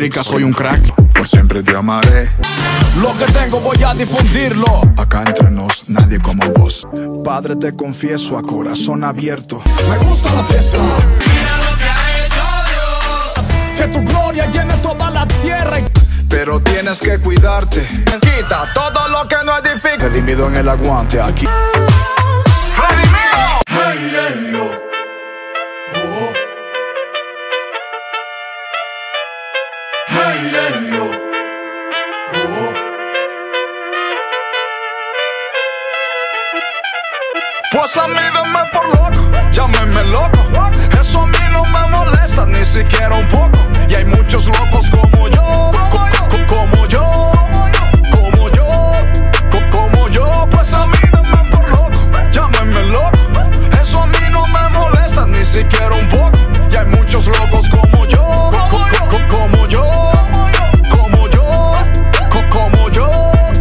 América soy un crack. Por siempre te amaré. Lo que tengo voy a difundirlo. Acá entre nos, nadie como vos. Padre, te confieso a corazón abierto, me gusta la fiesta. Mira lo que ha hecho Dios. Que tu gloria llene toda la tierra. Pero tienes que cuidarte. Quita todo lo que no edifica. Redimido en el aguante aquí. ¡Redimido! Hey, hey, yo. Oh. Hey, hey, yo. Oh. Pues a mí denme por loco, llámenme loco. Eso a mí no me molesta ni siquiera un poco. Y hay muchos locos como yo, como yo, como yo, como yo. Pues a mí denme por loco, llámenme loco. Eso a mí no me molesta ni siquiera un poco. Y hay muchos locos como yo, como yo, como yo, como yo.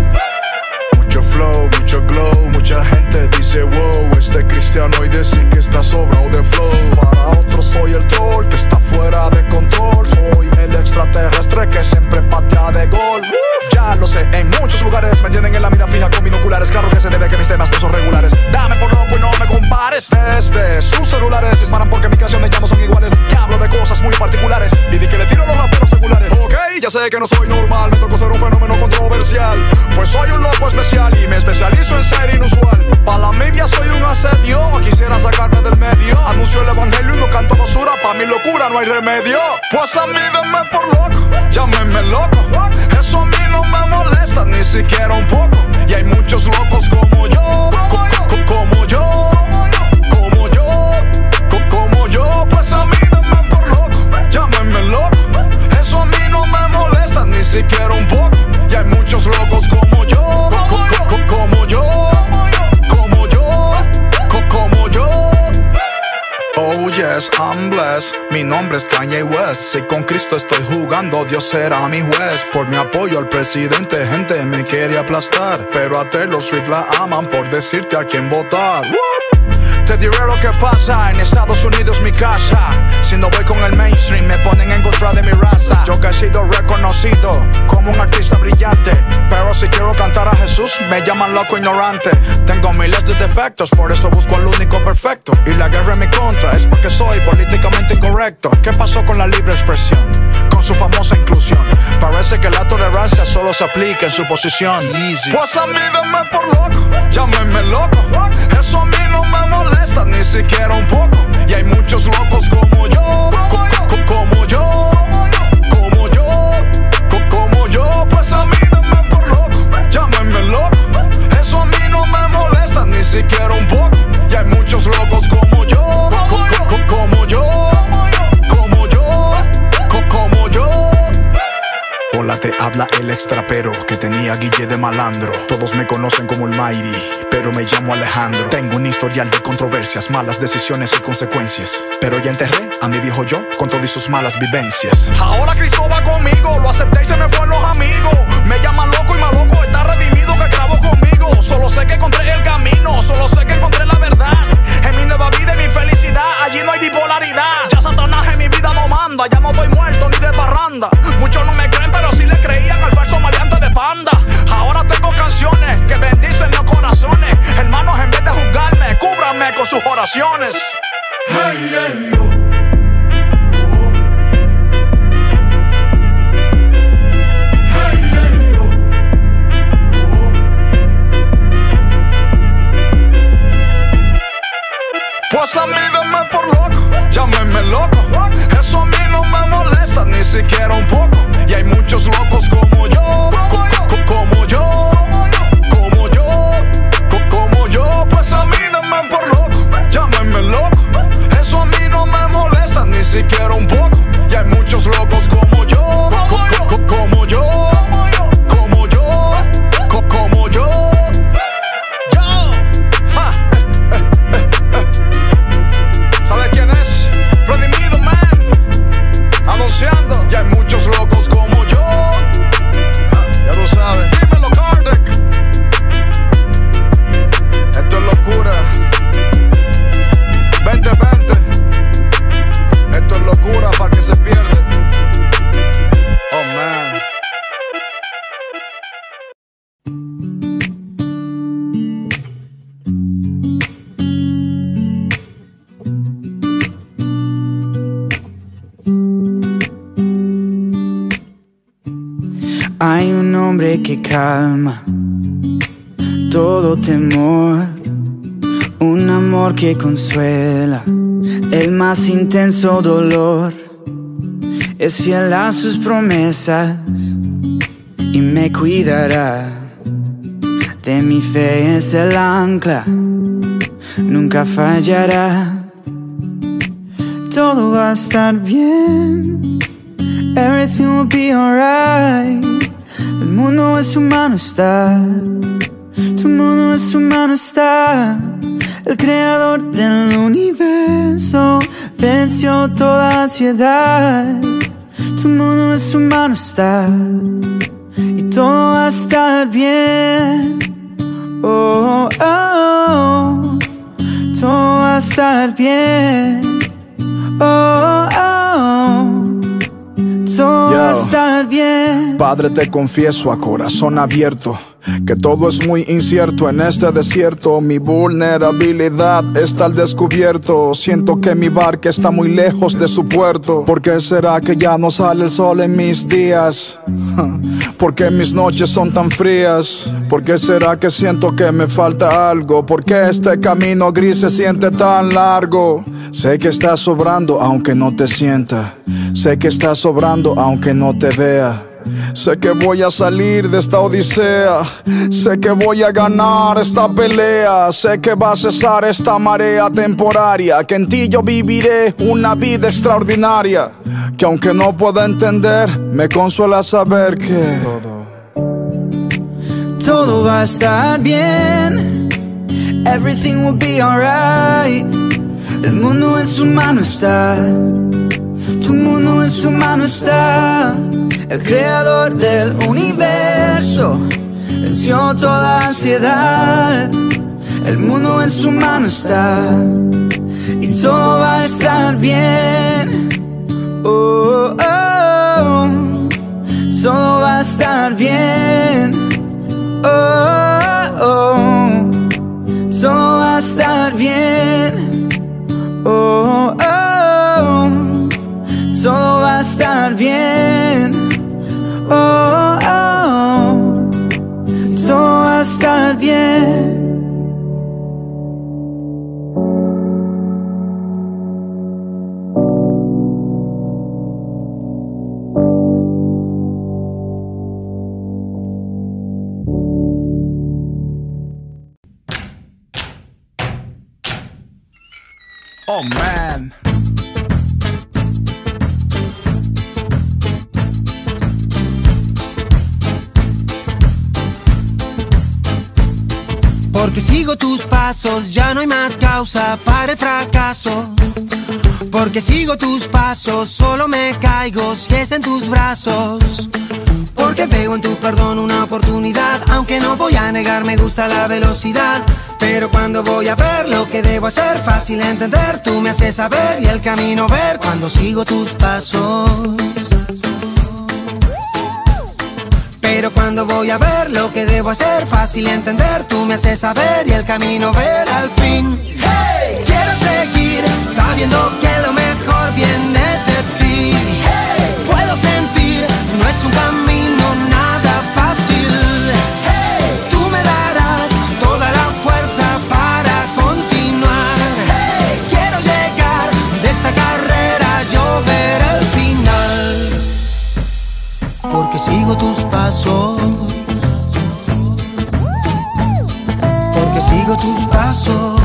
Mucho flow, mucho glow. Mucha gente dice wow, este cristiano hoy decir que está sobrado de flow. Para otros soy el troll que está fuera de control. Soy el extraterrestre que siempre patea de gol. Ya lo sé, en muchos lugares me tienen en la mira fija con binoculares. Claro que se debe que mis temas no son regulares. Dame por loco y no me compares. Desde sus celulares disparan porque mis canciones ya no son iguales. Que hablo de cosas muy particulares y di que le tiro los raperos seculares. Ok, ya sé que no soy normal, me tocó ser un fenómeno controversial. Pues soy un loco especial y me especializo en ser inusual. Pa' la media soy un asedio, quisiera sacarme del medio. Anuncio el evangelio y no canto basura, pa' mi locura no hay remedio. Pues a mí denme por loco, llámenme loco. Eso a mí no me molesta ni siquiera un poco. Y hay muchos locos como yo, como yo, como yo, como yo. Pues a mí denme por loco, llámenme loco. Eso a mí no me molesta ni siquiera un poco. Y hay muchos locos como yo, como yo, como yo, como yo. Oh yes, I'm blessed. Mi nombre es Kanye West. Si con Cristo estoy jugando, Dios será mi juez. Por mi apoyo al presidente, gente me quiere aplastar. Pero a Taylor Swift la aman por decirte a quién votar. Te diré lo que pasa, en Estados Unidos mi casa. Si no voy con el mainstream me ponen en contra de mi raza. Yo que he sido reconocido como un artista brillante, pero si quiero cantar a Jesús me llaman loco ignorante. Tengo miles de defectos, por eso busco al único perfecto. Y la guerra en mi contra es porque soy políticamente incorrecto. ¿Qué pasó con la libre expresión? Con su famosa inclusión. Parece que la tolerancia solo se aplica en su posición. Easy. Pues a mí denme por loco, llámenme loco. Eso a mí no me molesta ni siquiera un poco. Y hay muchos locos como yo, como yo, como yo, como yo. Pues a mí denme por loco, llámenme loco. Eso a mí no me molesta ni siquiera un poco. Y hay muchos locos como yo, como yo, como yo, como yo. Hola, te habla el extrapero que tenía Guille de malandro. Todos me conocen como el Mighty, pero me llamo Alejandro. Tengo un historial de controversias, malas decisiones y consecuencias. Pero ya enterré a mi viejo yo con todas sus malas vivencias. Ahora Cristo va conmigo, lo acepté y se me fueron los amigos. Me llaman loco y más loco está redimido que grabó conmigo. Solo sé que encontré el camino, solo sé que encontré la verdad. En mi nueva vida y mi felicidad, allí no hay bipolaridad. Ya Satanás en mi vida no manda, ya no estoy muerto ni de parranda. Muchos no me creen pero sí le creían al falso maleante de panda. Ahora tengo canciones que bendicen los corazones. Hermanos, en vez de juzgarme, cúbranme con sus oraciones. Hey, hey, yo. Oh. Hey, hey, yo. Oh. Pues a mí denme por loco, llámenme loco. Eso a mí no me molesta ni siquiera un poco. Y hay muchos locos como yo, como yo, como yo, como yo. Pues a mí denme por loco, llámenme loco. Eso a mí no me molesta ni siquiera un poco. Y hay muchos locos como yo, como yo, como yo, como yo. Yo, ja, ¿sabe quién es? Redimido, man, anunciando. Y hay muchos locos como yo. Ya lo sabes. Dímelo, Kardec. Esto es locura. 2020. Esto es locura para que se pierde. Hay un hombre que calma todo temor, un amor que consuela el más intenso dolor. Es fiel a sus promesas y me cuidará. De mi fe es el ancla, nunca fallará. Todo va a estar bien, everything will be alright. El mundo en su mano está, tu mundo en su mano está. El creador del universo venció toda ansiedad. Tu mundo en su mano está y todo va a estar bien. Oh, oh, oh. Todo va a estar bien. Oh, oh, oh. Todo va a estar bien. Padre, te confieso a corazón abierto que todo es muy incierto en este desierto. Mi vulnerabilidad está al descubierto. Siento que mi barca está muy lejos de su puerto. ¿Por qué será que ya no sale el sol en mis días? ¿Por qué mis noches son tan frías? ¿Por qué será que siento que me falta algo? ¿Por qué este camino gris se siente tan largo? Sé que estás sobrando aunque no te sienta. Sé que estás sobrando aunque no te vea. Sé que voy a salir de esta odisea. Sé que voy a ganar esta pelea. Sé que va a cesar esta marea temporaria. Que en ti yo viviré una vida extraordinaria. Que aunque no pueda entender, me consuela saber que todo va a estar bien, everything will be alright. El mundo en su mano está, tu mundo en su mano está. El creador del universo venció toda ansiedad. El mundo en su mano está y todo va a estar bien. Oh, oh, oh. Todo va a estar bien. Oh, oh, todo va a estar bien. Oh, oh, todo va a estar bien. Oh, oh, todo va a estar bien. oh man. Porque sigo tus pasos, ya no hay más causa para el fracaso. Porque sigo tus pasos, solo me caigo si es en tus brazos. Porque veo en tu perdón una oportunidad, aunque no voy a negar, me gusta la velocidad. Pero cuando voy a ver lo que debo hacer, fácil entender, tú me haces saber y el camino ver cuando sigo tus pasos. Pero cuando voy a ver lo que debo hacer, fácil entender, tú me haces saber y el camino ver al fin. Hey, quiero seguir sabiendo que lo mejor viene de ti. Hey, puedo sentir, no es un camino nada fácil. Hey, tú me darás toda la fuerza para continuar. Hey, quiero llegar de esta carrera, yo ver el final. Porque sigo tus pasos. Porque sigo tus pasos.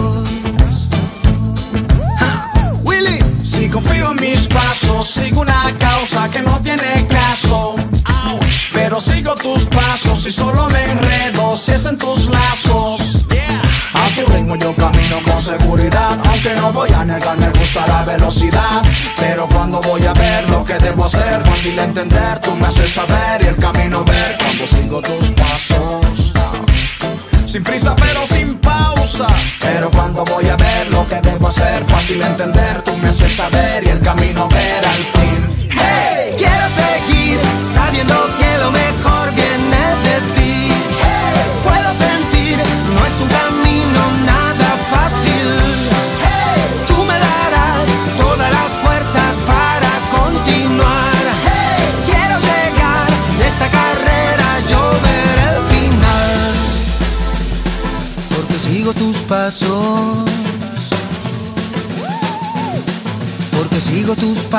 Willy, si confío en mis pasos, sigo una causa que no tiene caso. Pero sigo tus pasos y solo me enredo si es en tus lazos. A tu ritmo yo camino con seguridad, aunque no voy a negar, me gusta la velocidad. Pero cuando voy a ver lo que debo hacer, fácil entender, tú me haces saber y el camino ver cuando sigo tus pasos. Sin prisa pero sin pausa. Pero cuando voy a ver lo que debo hacer, fácil entender, tú me haces saber y el camino ver al fin. Hey, quiero seguir sabiendo que lo mejor viene de ti. Hey, puedo sentir, no es un camino nada fácil. Hey, tú me darás todas las fuerzas para continuar. Hey, quiero llegar de esta carrera,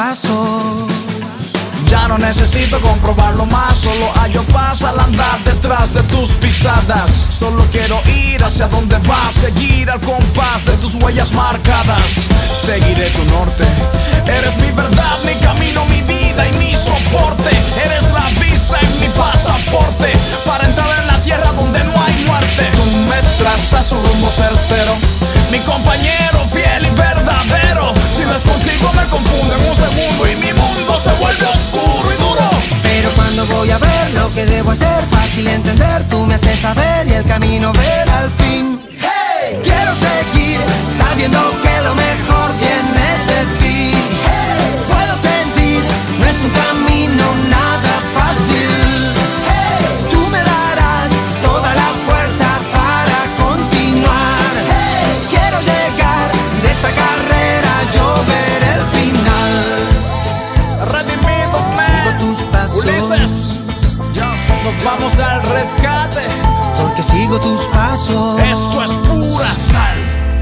pasos. Ya no necesito comprobarlo más, solo hallo paz al andar detrás de tus pisadas. Solo quiero ir hacia donde vas, seguir al compás de tus huellas marcadas. Seguiré tu norte, eres mi verdad, mi camino, mi vida y mi soporte. Eres la visa en mi pasaporte, para entrar en la tierra donde no hay muerte. Tú me trazas un rumbo certero, mi compañero fiel y verdadero. Si no es contigo me confundo en un segundo y mi mundo se vuelve oscuro y duro. Pero cuando voy a ver lo que debo hacer, fácil entender, tú me haces saber y el camino ver al fin. Hey, quiero seguir sabiendo que lo mejor viene de ti. Hey, puedo sentir, no es un camino nada fácil. Hey, tú me darás todas las fuerzas para continuar. Hey, quiero llegar de esta carrera, yo ver el final. Redimido, man. Tus pasos. Ulises, nos vamos al rescate, porque sigo tus pasos. esto es pura sal.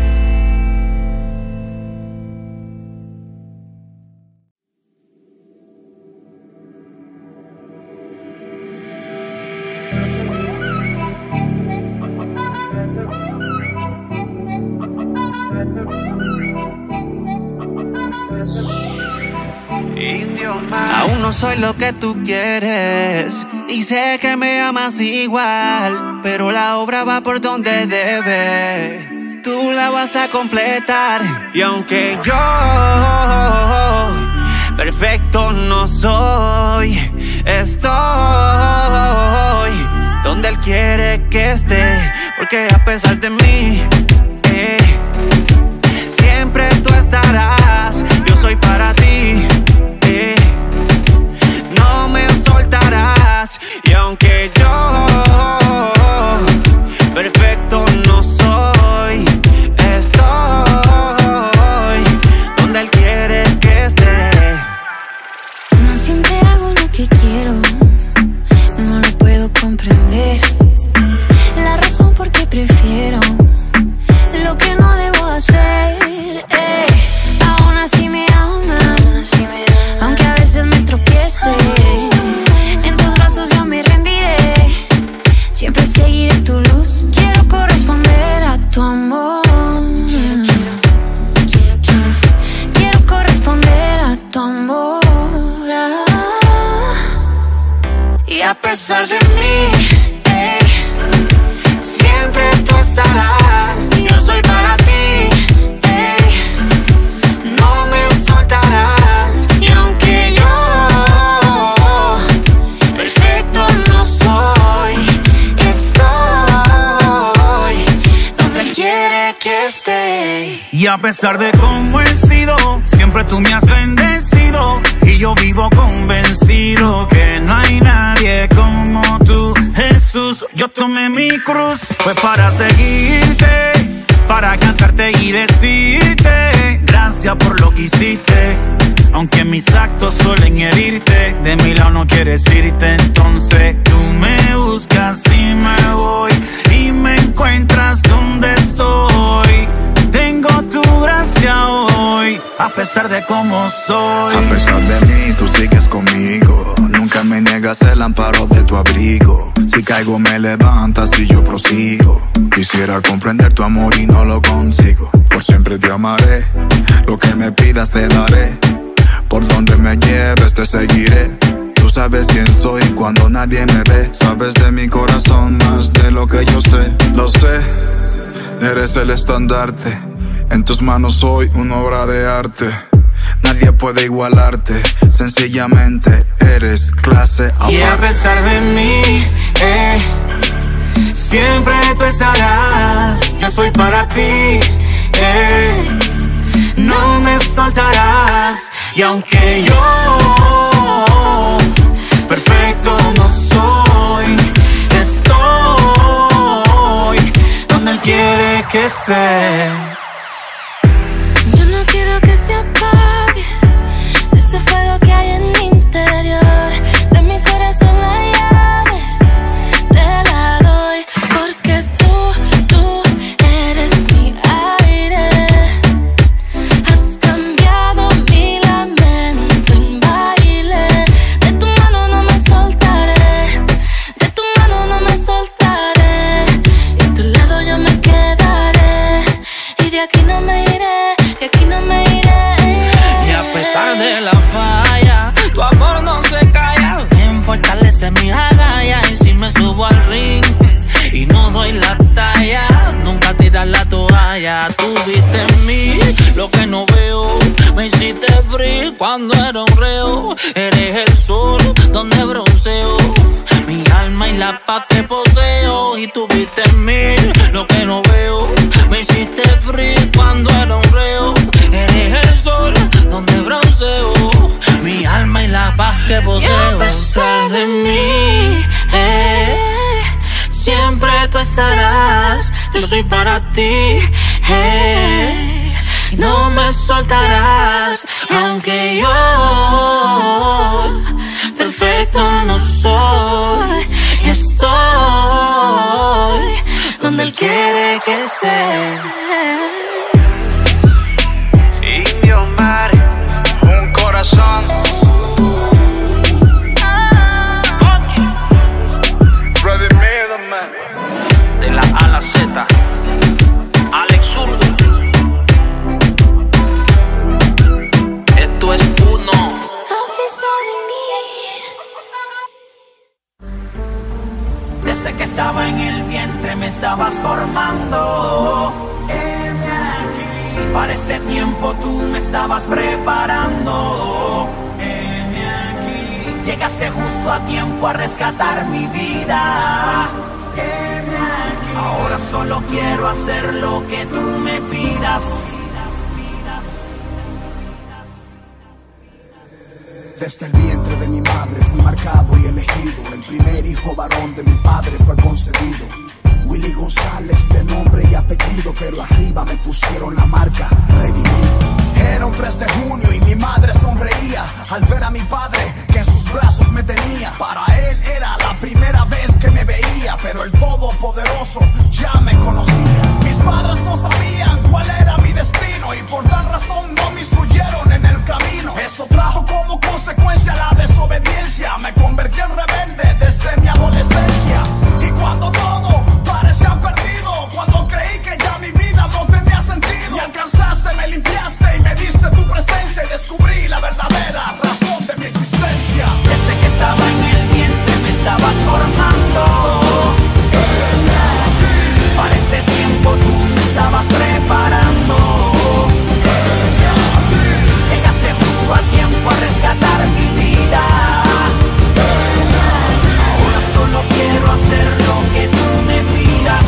Aún no soy lo que tú quieres y sé que me amas igual, pero la obra va por donde debe. Tú la vas a completar y aunque yo perfecto no soy, estoy donde Él quiere que esté, porque a pesar de mí siempre tú estarás. Yo soy para ti, no me soltarás. Y aunque yo perfecto no soy, estoy donde Él quiere que esté. No siempre hago lo que quiero, no lo puedo comprender. La razón por qué prefiero lo que no debo hacer. Aún así me amas, aunque a veces me tropiece. En tus brazos yo me rendiré, siempre seguiré tu luz. Quiero corresponder a tu amor. Quiero corresponder a tu amor. Y a pesar de mí, siempre tú estarás. Yo soy para ti, no me soltarás. Y aunque yo perfecto no soy, estoy donde Él quiere que esté. Y a pesar de cómo he sido, siempre tú me has bendecido. Y yo vivo convencido que no hay nadie como tú, Jesús. Yo tomé mi cruz, fue para seguirte, para cantarte y decirte gracias por lo que hiciste. Aunque mis actos suelen herirte, de mi lado no quieres irte. Entonces tú me buscas y me voy, y me encuentras donde estoy. Tengo tu gracia hoy, a pesar de cómo soy. A pesar de mí, tú sigues conmigo. Nunca me niegas el amparo de tu abrigo. Si caigo me levantas y yo prosigo. Quisiera comprender tu amor y no lo consigo. Por siempre te amaré, lo que me pidas te daré. Por donde me lleves te seguiré. Tú sabes quién soy cuando nadie me ve. Sabes de mi corazón más de lo que yo sé. Lo sé, eres el estandarte. En tus manos soy una obra de arte. Nadie puede igualarte. Sencillamente eres clase aparte. Y a pesar de mí, siempre tú estarás. Yo soy para ti, no me soltarás. Y aunque yo perfecto no soy, estoy donde Él quiere que esté. Yo no quiero que se apague este fuego que hay en mi interior. De mi corazón la llave te la doy, porque tú eres mi aire. Has cambiado mi lamento pa' te poseo y tuviste en mí lo que no veo. Me hiciste free cuando era un reo. Eres el sol donde bronceo mi alma y la paz que poseo. Y a pesar de mí, siempre tú estarás. Yo soy para ti, no me soltarás. Aunque yo perfecto no soy, estoy donde él quiere que esté. Indio Mari, un corazón. Ready me, man. De la A a la Z, Alex Zurdo. Esto es uno. Desde que estaba en el vientre me estabas formando. Para este tiempo tú me estabas preparando. Llegaste justo a tiempo a rescatar mi vida. Ahora solo quiero hacer lo que tú me pidas. Desde el vientre de mi madre fui marcado y elegido. El primer hijo varón de mi padre fue concebido. Willy González de nombre y apellido, pero arriba me pusieron la marca redimido. Era un 3 de junio y mi madre sonreía al ver a mi padre que en sus brazos me tenía. Para él era la primera vez que me veía, pero el Todopoderoso ya me conocía. Mis padres no sabían cuál era mi destino y por tal razón no me instruyeron en el camino. Eso trajo como consecuencia la desobediencia. Me convertí en rebelde desde mi adolescencia. Y cuando todo parecía perdido, cuando creí que ya mi vida no tenía sentido, me alcanzaste, me limpiaste y me diste tu presencia y descubrí la verdadera razón de mi existencia. Desde que estaba en el vientre me estabas formando. Para este tiempo tú me estabas preparando. Llegaste justo a tiempo a rescatar mi vida. Ahora solo quiero hacer lo que tú me pidas.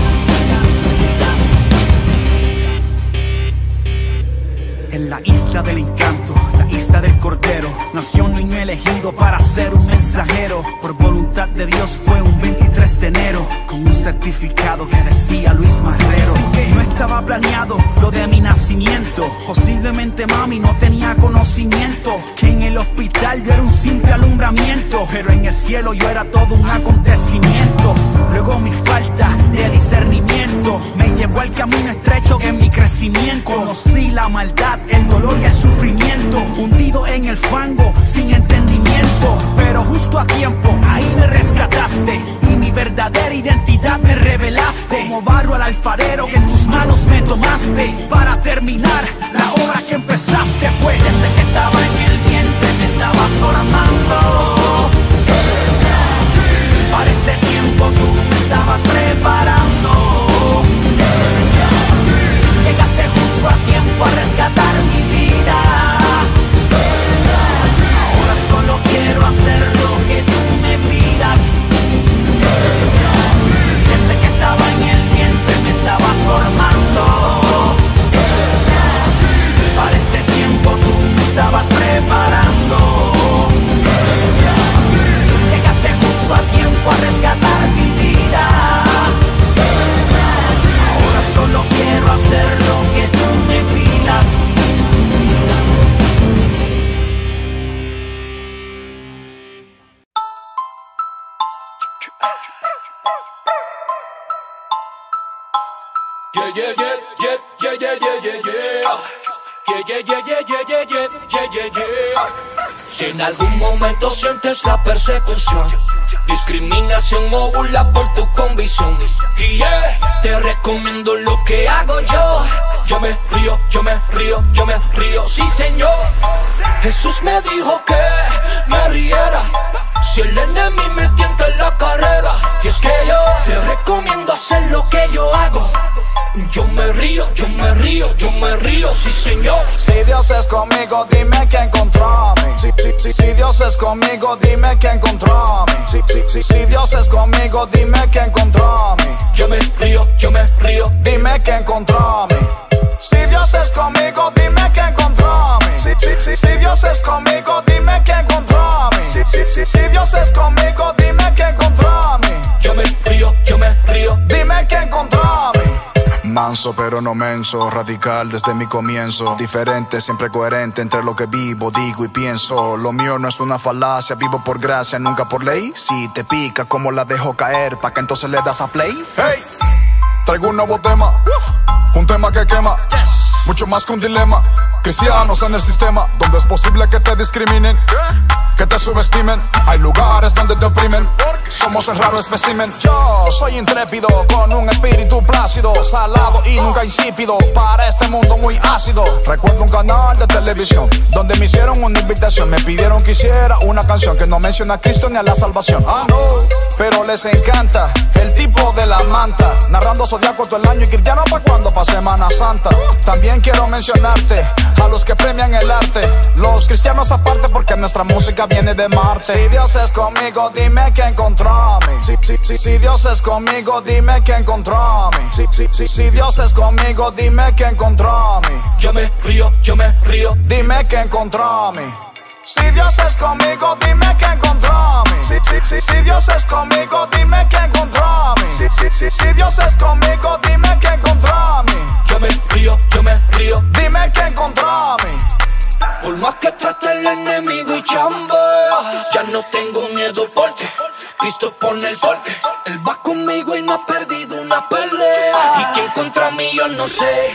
En la isla del encanto, la isla del cordero, nació un niño elegido para ser un mensajero. Por voluntad de Dios fue un 23 de enero, con un certificado que decía Luis Marrero. No estaba planeado lo de mi nacimiento, posiblemente mami no tenía conocimiento, que en el hospital yo era un simple alumbramiento, pero en el cielo yo era todo un acontecimiento. Luego mi falta de discernimiento me llevó al camino estrecho en mi crecimiento. Conocí la maldad, el dolor y el sufrimiento, hundido en el fango sin entendimiento, pero justo a tiempo ahí me rescataste y mi verdadera identidad me revelaste. Como barro al alfarero que en tus manos me tomaste para terminar la obra que empezaste. Pues desde que estaba en el vientre me estabas formando. Para este tiempo tú me estabas preparando. Llegaste justo a tiempo a rescatar mi vida. Ahora solo quiero hacer lo que tú me pidas. Desde que estaba en el vientre me estabas formando. Para este tiempo tú me estabas preparando. Llegaste justo a tiempo a rescatar mi vida. Ahora solo quiero hacer lo que tú me pidas. Si en algún momento sientes la persecución, discriminación o burla por tu convicción, te recomiendo lo que hago yo. Yo me río, yo me río, yo me río, sí señor. Jesús me dijo que me riera si el enemigo me tienta en la carrera. Y es que yo te recomiendo hacer lo que yo hago. Yo me río, yo me río, yo me río, sí señor. Si Dios es conmigo, dime quién contra mí. Si Dios es conmigo, dime quién contra mí. Si Dios es conmigo, dime quién contra mí. Yo me río, dime quién contra mí. Si Dios es conmigo, dime quién contra mí. Si Dios es conmigo, dime quién contra mí. Si Dios es conmigo, dime quién contra mí. Yo me río, dime quién contra mí. Manso pero no menso, radical desde mi comienzo. Diferente, siempre coherente entre lo que vivo, digo y pienso. Lo mío no es una falacia, vivo por gracia, nunca por ley. Si te pica, ¿cómo la dejo caer? ¿Pa' que entonces le das a play? Hey, traigo un nuevo tema, un tema que quema, mucho más que un dilema. Cristianos en el sistema, donde es posible que te discriminen, que te subestimen. Hay lugares donde te oprimen, somos el raro espécimen. Yo soy intrépido, con un espíritu plácido, salado y nunca insípido, para este mundo muy ácido. Recuerdo un canal de televisión donde me hicieron una invitación. Me pidieron que hiciera una canción que no menciona a Cristo ni a la salvación. Ah, no, pero les encanta el tipo de la manta, narrando zodiaco todo el año y cristiano pa' cuando pa' Semana Santa. También quiero mencionarte a los que premian el arte, los cristianos aparte, porque nuestra música viene de Marte. Si Dios es conmigo, dime quién contra mí. Si Dios es conmigo, dime quién contra mí. Si Dios es conmigo, dime quién contra mí. Yo me río, dime quién contra mí. Si Dios es conmigo, dime quién contra mí. Si Dios es conmigo, dime quién contra mí. Si Dios es conmigo, dime quién contra mí. Yo me río, dime quién contra mí. Por más que trate el enemigo y chambea, ya no tengo miedo porque Cristo pone el torque. Él va conmigo y no ha perdido una pelea. Y quién contra mí yo no sé,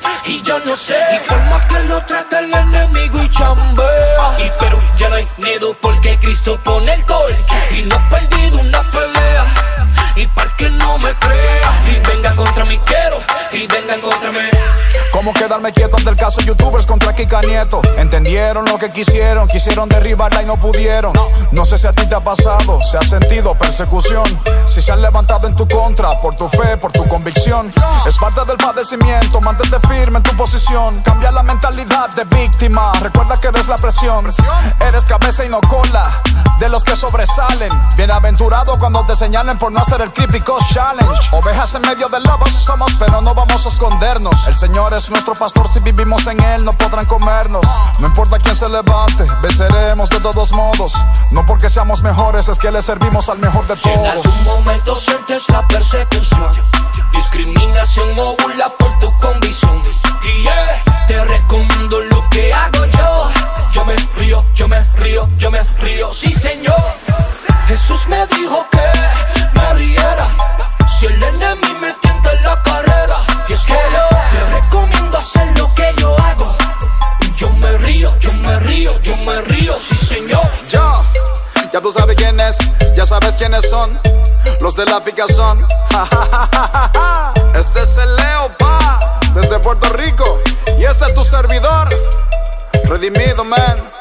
y yo no sé. Y por más que lo trate el enemigo y chambea, pero ya no hay miedo porque Cristo pone el torque. Y no ha perdido una pelea. Y para que no me crea, y venga contra mí quiero, y vengan contra mí. ¿Cómo quedarme quieto ante el caso youtubers contra Kika Nieto? Entendieron lo que quisieron derribarla y no pudieron. No sé si a ti te ha pasado, si has sentido persecución, si se han levantado en tu contra por tu fe, por tu convicción. Es parte del padecimiento, mantente firme en tu posición. Cambia la mentalidad de víctima, recuerda que eres la presión. Eres cabeza y no cola, de los que sobresalen. Bienaventurado cuando te señalen por no hacer el Creepy Coast Challenge. Ovejas en medio de lobos somos, pero no vamos a escondernos. El Señor es nuestro pastor, si vivimos en Él no podrán comernos. No importa quién se levante, venceremos de todos modos. No porque seamos mejores, es que le servimos al mejor de todos. Si en algún momento sientes la persecución, discriminación o burla por tu convicción, te recomiendo lo que hago yo. Yo me río, sí señor. Jesús me dijo que me riera si el enemigo me tienta en la carrera. Y es que te recomiendo hacer lo que yo hago. Yo me río, sí señor. Yo, ya tú sabes quién es, ya sabes quiénes son los de la picazón. Este es el Leo, pa, desde Puerto Rico. Y este es tu servidor, redimido, man.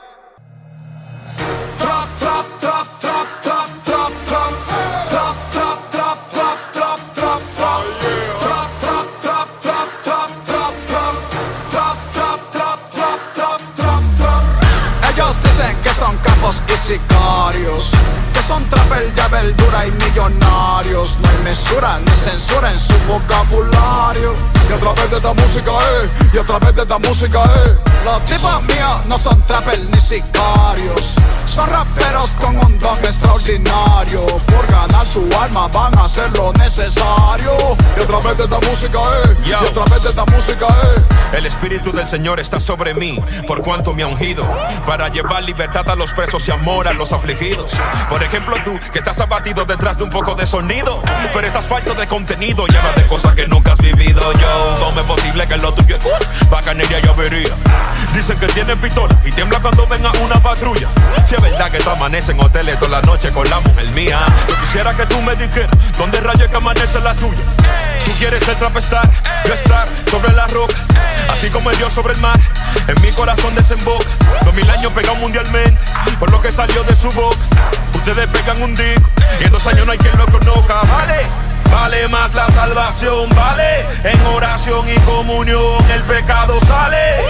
Ellos dicen que son capos y sicarios, que son trapper de verdura y millonarios. No hay mesura ni censura en su vocabulario. Y a través de esta música, y a través de esta música, los tipos míos no son trappers ni sicarios, son raperos con un don extraordinario. Por ganar tu alma van a hacer lo necesario. Y a través de esta música, y a través de esta música, El Espíritu del Señor está sobre mí, por cuanto me ha ungido, para llevar libertad a los presos y amor a los afligidos. Por ejemplo tú, que estás abatido detrás de un poco de sonido, pero estás falto de contenido y hablas de cosas que nunca has vivido. Yo, ¿cómo es posible que lo tuyo es bacanería y avería? Dicen que tienen pistola y tiembla cuando venga una patrulla. Si es verdad que tú amaneces en hoteles toda la noche con la mujer mía, yo quisiera que tú me dijeras ¿dónde rayos que amanece la tuya? Tú quieres ser trapestar, yo estar sobre la roca, así como el Dios sobre el mar, en mi corazón desemboca. 2000 años pegado mundialmente por lo que salió de su boca. Ustedes pegan un disco y en 2 años no hay quien lo conozca. Vale más la salvación, vale. En oración y comunión el pecado sale.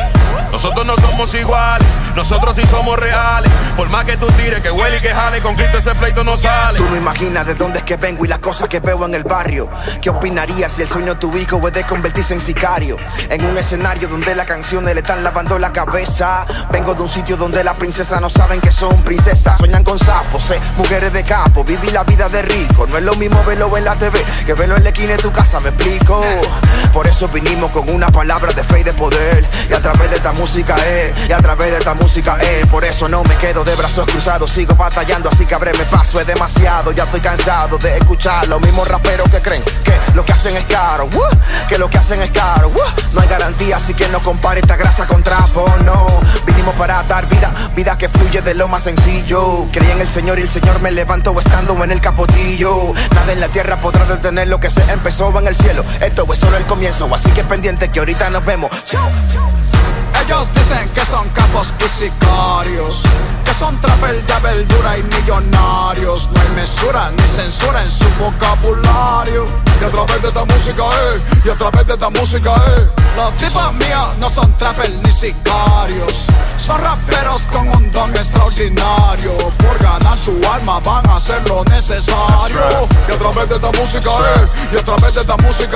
Nosotros no somos iguales, nosotros sí somos reales. Por más que tú tires, que huele y que jale, con Cristo ese pleito no sale. Tú no imaginas de dónde es que vengo y las cosas que veo en el barrio. ¿Qué opinarías si el sueño de tu hijo puede convertirse en sicario? En un escenario donde las canciones le están lavando la cabeza. Vengo de un sitio donde las princesas no saben que son princesas. Sueñan con sapos, mujeres de capo, viví la vida de rico. No es lo mismo verlo en la TV que verlo en la esquina de tu casa, me explico. Por eso vinimos con una palabra de fe y de poder. Y a través de esta música y a través de esta música por eso no me quedo de brazos cruzados. Sigo batallando, así que abréme paso, es demasiado. Ya estoy cansado de escuchar los mismos raperos que creen que lo que hacen es caro, que lo que hacen es caro. No hay garantía, así que no compare esta grasa con trapo, no. Vinimos para dar vida, vida que fluye de lo más sencillo. Creí en el Señor y el Señor me levantó estando en el capotillo. Nada en la tierra podrá detener lo que se empezó en el cielo. Esto es solo el comienzo, así que pendiente que ahorita nos vemos. Ellos dicen que son capos y sicarios, que son trapper de verdura y millonarios. No hay mesura ni censura en su vocabulario. Y a través de esta música, y a través de esta música, los tipos míos no son trappers ni sicarios. Son raperos con un don extraordinario. Por ganar tu alma van a hacer lo necesario. Y a través de esta música, y a través de esta música,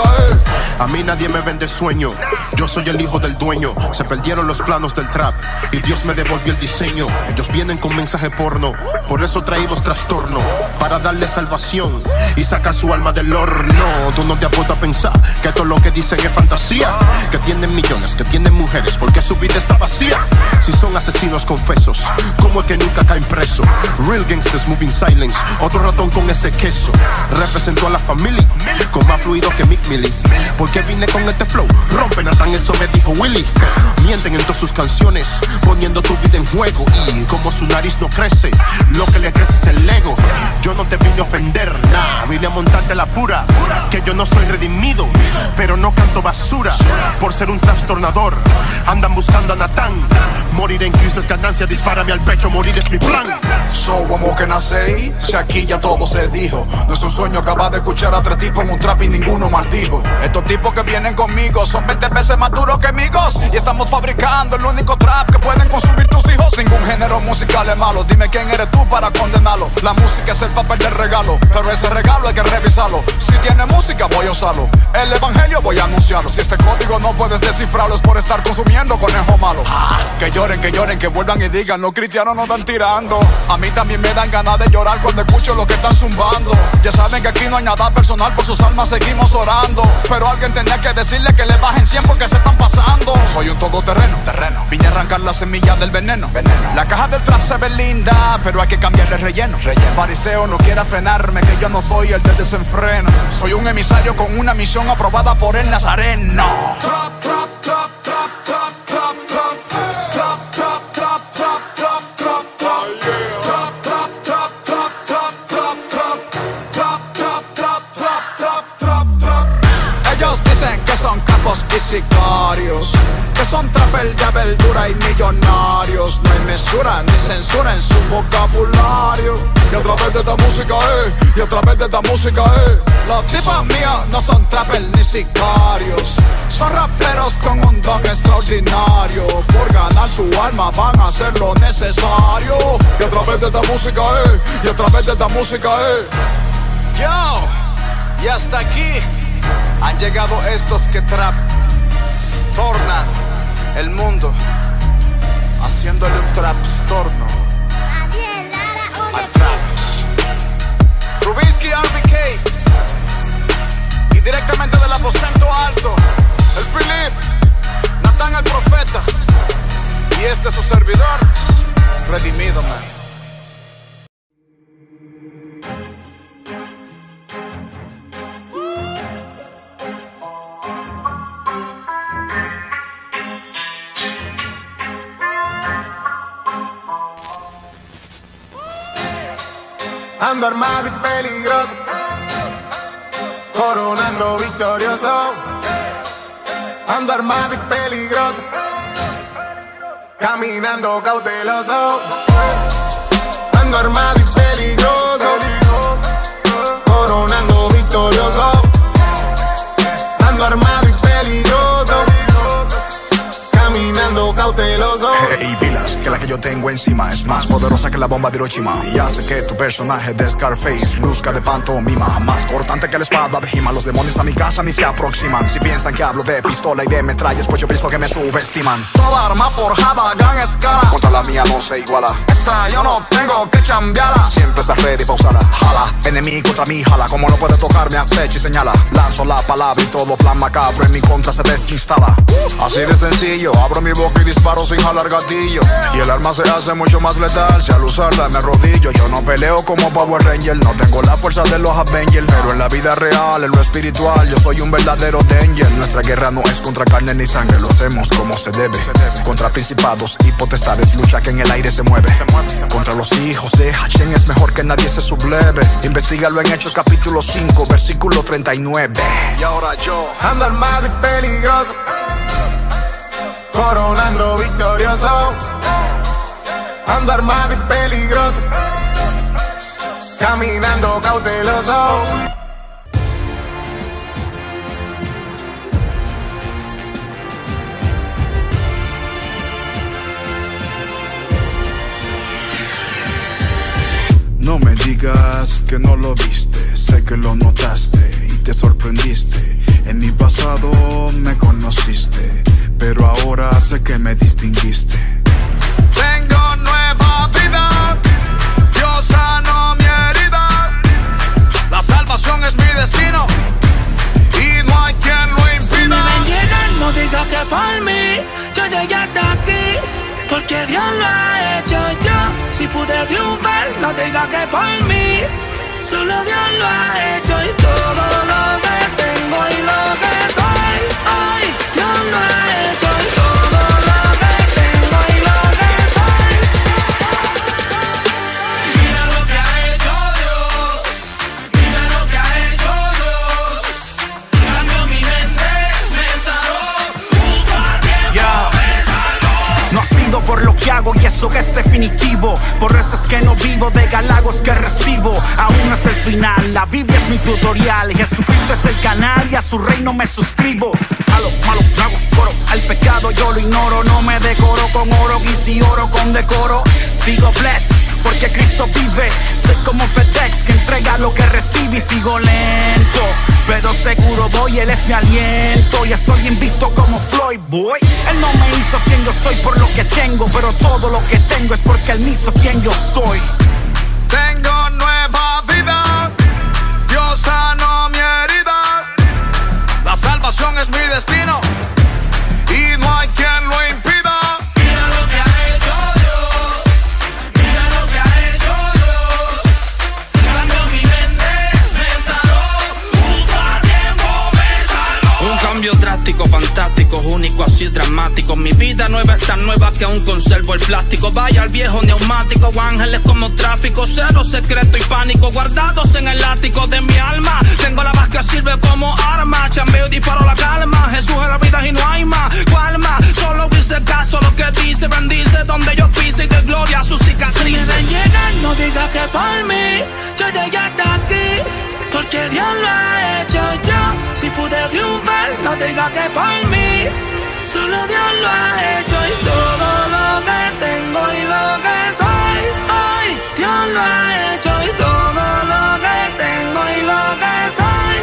A mí nadie me vende sueño, yo soy el hijo del dueño. Se perdieron los planos del trap y Dios me devolvió el diseño. Ellos vienen con mensaje porno, por eso traímos trastorno, para darle salvación y sacar su alma del horno. Tú no te has puesto a pensar que todo lo que dicen es fantasía, que tienen millones, que tienen mujeres, porque su vida está vacía. Si son asesinos confesos, ¿cómo es que nunca caen preso? Real gangsters moving silence, otro ratón con ese queso. Representó a la familia con más fluido que Mick Millie. Porque vine con este flow, rompen Nathan, eso me dijo Willy. Mienten en todas sus canciones, poniendo tu vida en juego. Y como su nariz no crece, lo que le crece es el ego. Yo no te vine a ofender, nah, vine a montarte la pura. Que yo no soy redimido, pero no canto basura. Por ser un trastornador, andan buscando a Natán. Morir en Cristo es ganancia, dispárame al pecho, morir es mi plan. So, what can I say? Si aquí ya todo se dijo. No es un sueño acabar de escuchar a 3 tipos en un trap y ninguno maldijo. Estos tipos que vienen conmigo son 20 veces más duros que amigos. Y estamos fabricando el único trap que pueden consumir tus hijos. Ningún género musical es malo, dime quién eres tú para condenarlo. La música es el papel del regalo, pero ese regalo hay que revisarlo. Si tiene música voy a usarlo, el evangelio voy a anunciarlo. Si este código no puedes descifrarlo es por estar consumiendo conejo malo. Que lloren, que vuelvan y digan los cristianos no están tirando. A mí también me dan ganas de llorar cuando escucho lo que están zumbando. Ya saben que aquí no hay nada personal, por sus almas seguimos orando. Pero alguien tenía que decirle que le bajen 100 porque se están pasando. Soy un todoterreno, vine a arrancar la semilla del veneno. La caja del trap se ve linda, pero hay que cambiarle relleno. Fariseo no quiera frenarme, que yo no soy el del desenfreno. Soy un emisario con una misión aprobada por el Nazareno. Trap, trap, trap, trap, trap, trap, trap. Trap, trap, trap, trap, trap, trap, trap. Trap, trap, trap, trap, trap, trap, trap. Trap, trap, trap, trap, trap, trap, trap. Ellos dicen que son capos y sicarios, que son trappers de verdura y millonarios. No hay mesura ni censura en su vocabulario. Y a través de esta música, y a través de esta música, los tipos míos no son trappers ni sicarios. Son raperos con un don extraordinario. Por ganar tu alma van a hacer lo necesario. Y a través de esta música, y a través de esta música, Yo, y hasta aquí han llegado estos que trastornan el mundo, haciéndole un trastorno al trap. Rubinsky RBK, y directamente del aposento alto, el Philip, Natán el profeta, y este es su servidor, redimido, man. Ando armado y peligroso, coronando victorioso. Ando armado y peligroso, caminando cauteloso. Ando armado y peligroso, coronando victorioso. Ando armado y peligroso, caminando cauteloso. tengo encima es más poderosa que la bomba de Hiroshima y hace que tu personaje de Scarface luzca de pantomima. Más cortante que la espada de He-Man. Los demonios a mi casa ni se aproximan. Si piensan que hablo de pistola y de metrallas, pues yo pienso que me subestiman. Toda arma forjada a gran escala, contra la mía no se iguala. Esta yo no tengo que cambiarla. Siempre está ready pa' usarla. Jala, enemigo contra mí, jala. Como no puede tocar, me acecha y señala. Lanzo la palabra y todo plan macabro en mi contra se desinstala. Así de sencillo, abro mi boca y disparo sin jalar gatillo. Y el arma se hace mucho más letal, si al usarla me arrodillo. Yo no peleo como Power Ranger, no tengo la fuerza de los Avengers, pero en la vida real, en lo espiritual, yo soy un verdadero danger. Nuestra guerra no es contra carne ni sangre, lo hacemos como se debe. Contra principados y potestades, lucha que en el aire se mueve. Contra los hijos de Hashem es mejor que nadie se subleve. Investígalo en Hechos capítulo 5, versículo 39. Y ahora yo ando armado y peligroso, coronando victorioso. Ando armado y peligroso, caminando cauteloso. No me digas que no lo viste, sé que lo notaste y te sorprendiste. En mi pasado me conociste, pero ahora sé que me distinguiste. Tengo nueva vida, Dios sanó mi herida. La salvación es mi destino y no hay quien lo impida. Si me ven llegar, no diga que por mí yo llegué hasta aquí, porque Dios lo ha hecho yo. Si pude triunfar, no diga que por mí, solo Dios lo ha hecho. Y todo lo que tengo y lo que soy, ay, Dios lo ha hecho. Y todo lo que tengo y lo que soy. Mira lo que ha hecho Dios, mira lo que ha hecho Dios. Cambió mi mente, me sanó, justo a tiempo me salvó. No ha sido por lo que hago y eso que es definitivo. Por eso es que no vivo de galagos que recibo. Aún no es el final, la Biblia es mi tutorial. Jesucristo es el canal y a su reino me suscribo. A lo malo no hago coro, al pecado yo lo ignoro. No me decoro con oro y si oro con decoro. Sigo blessed porque Cristo vive. Soy como FedEx que entrega lo que recibe y sigo lento, pero seguro voy, Él es mi aliento. Y estoy invicto como Floyd, boy. Él no me hizo quien yo soy por lo que tengo, pero todo lo que tengo es porque Él me hizo quien yo soy. Tengo nueva vida, Dios sanó mi herida. La salvación es mi destino y no hay quien lo impida. Mira lo que ha hecho Dios, mira lo que ha hecho Dios. Cambió mi mente, me sanó, justo a tiempo me salvó. Un cambio drástico, fantástico, único, así dramático. Mi vida nueva es tan nueva que aún conservo el plástico. Vaya al viejo neumático, ángeles como tráfico. Cero secreto y pánico guardados en el ático de mi alma. Tengo la paz que sirve como arma. Chambeo y disparo la calma. Jesús es la vida y no hay más. ¿Cuál más? Solo hice caso a lo que dice. Bendice donde yo pise y de gloria a sus cicatrices. Si me ven llegar, no diga que por mí yo llegué hasta aquí, porque Dios lo ha hecho yo. Si pude triunfar, no diga que por mí, solo Dios lo ha hecho. Y todo lo que tengo y lo que soy, ay, Dios lo ha hecho. Y todo lo que tengo y lo que soy.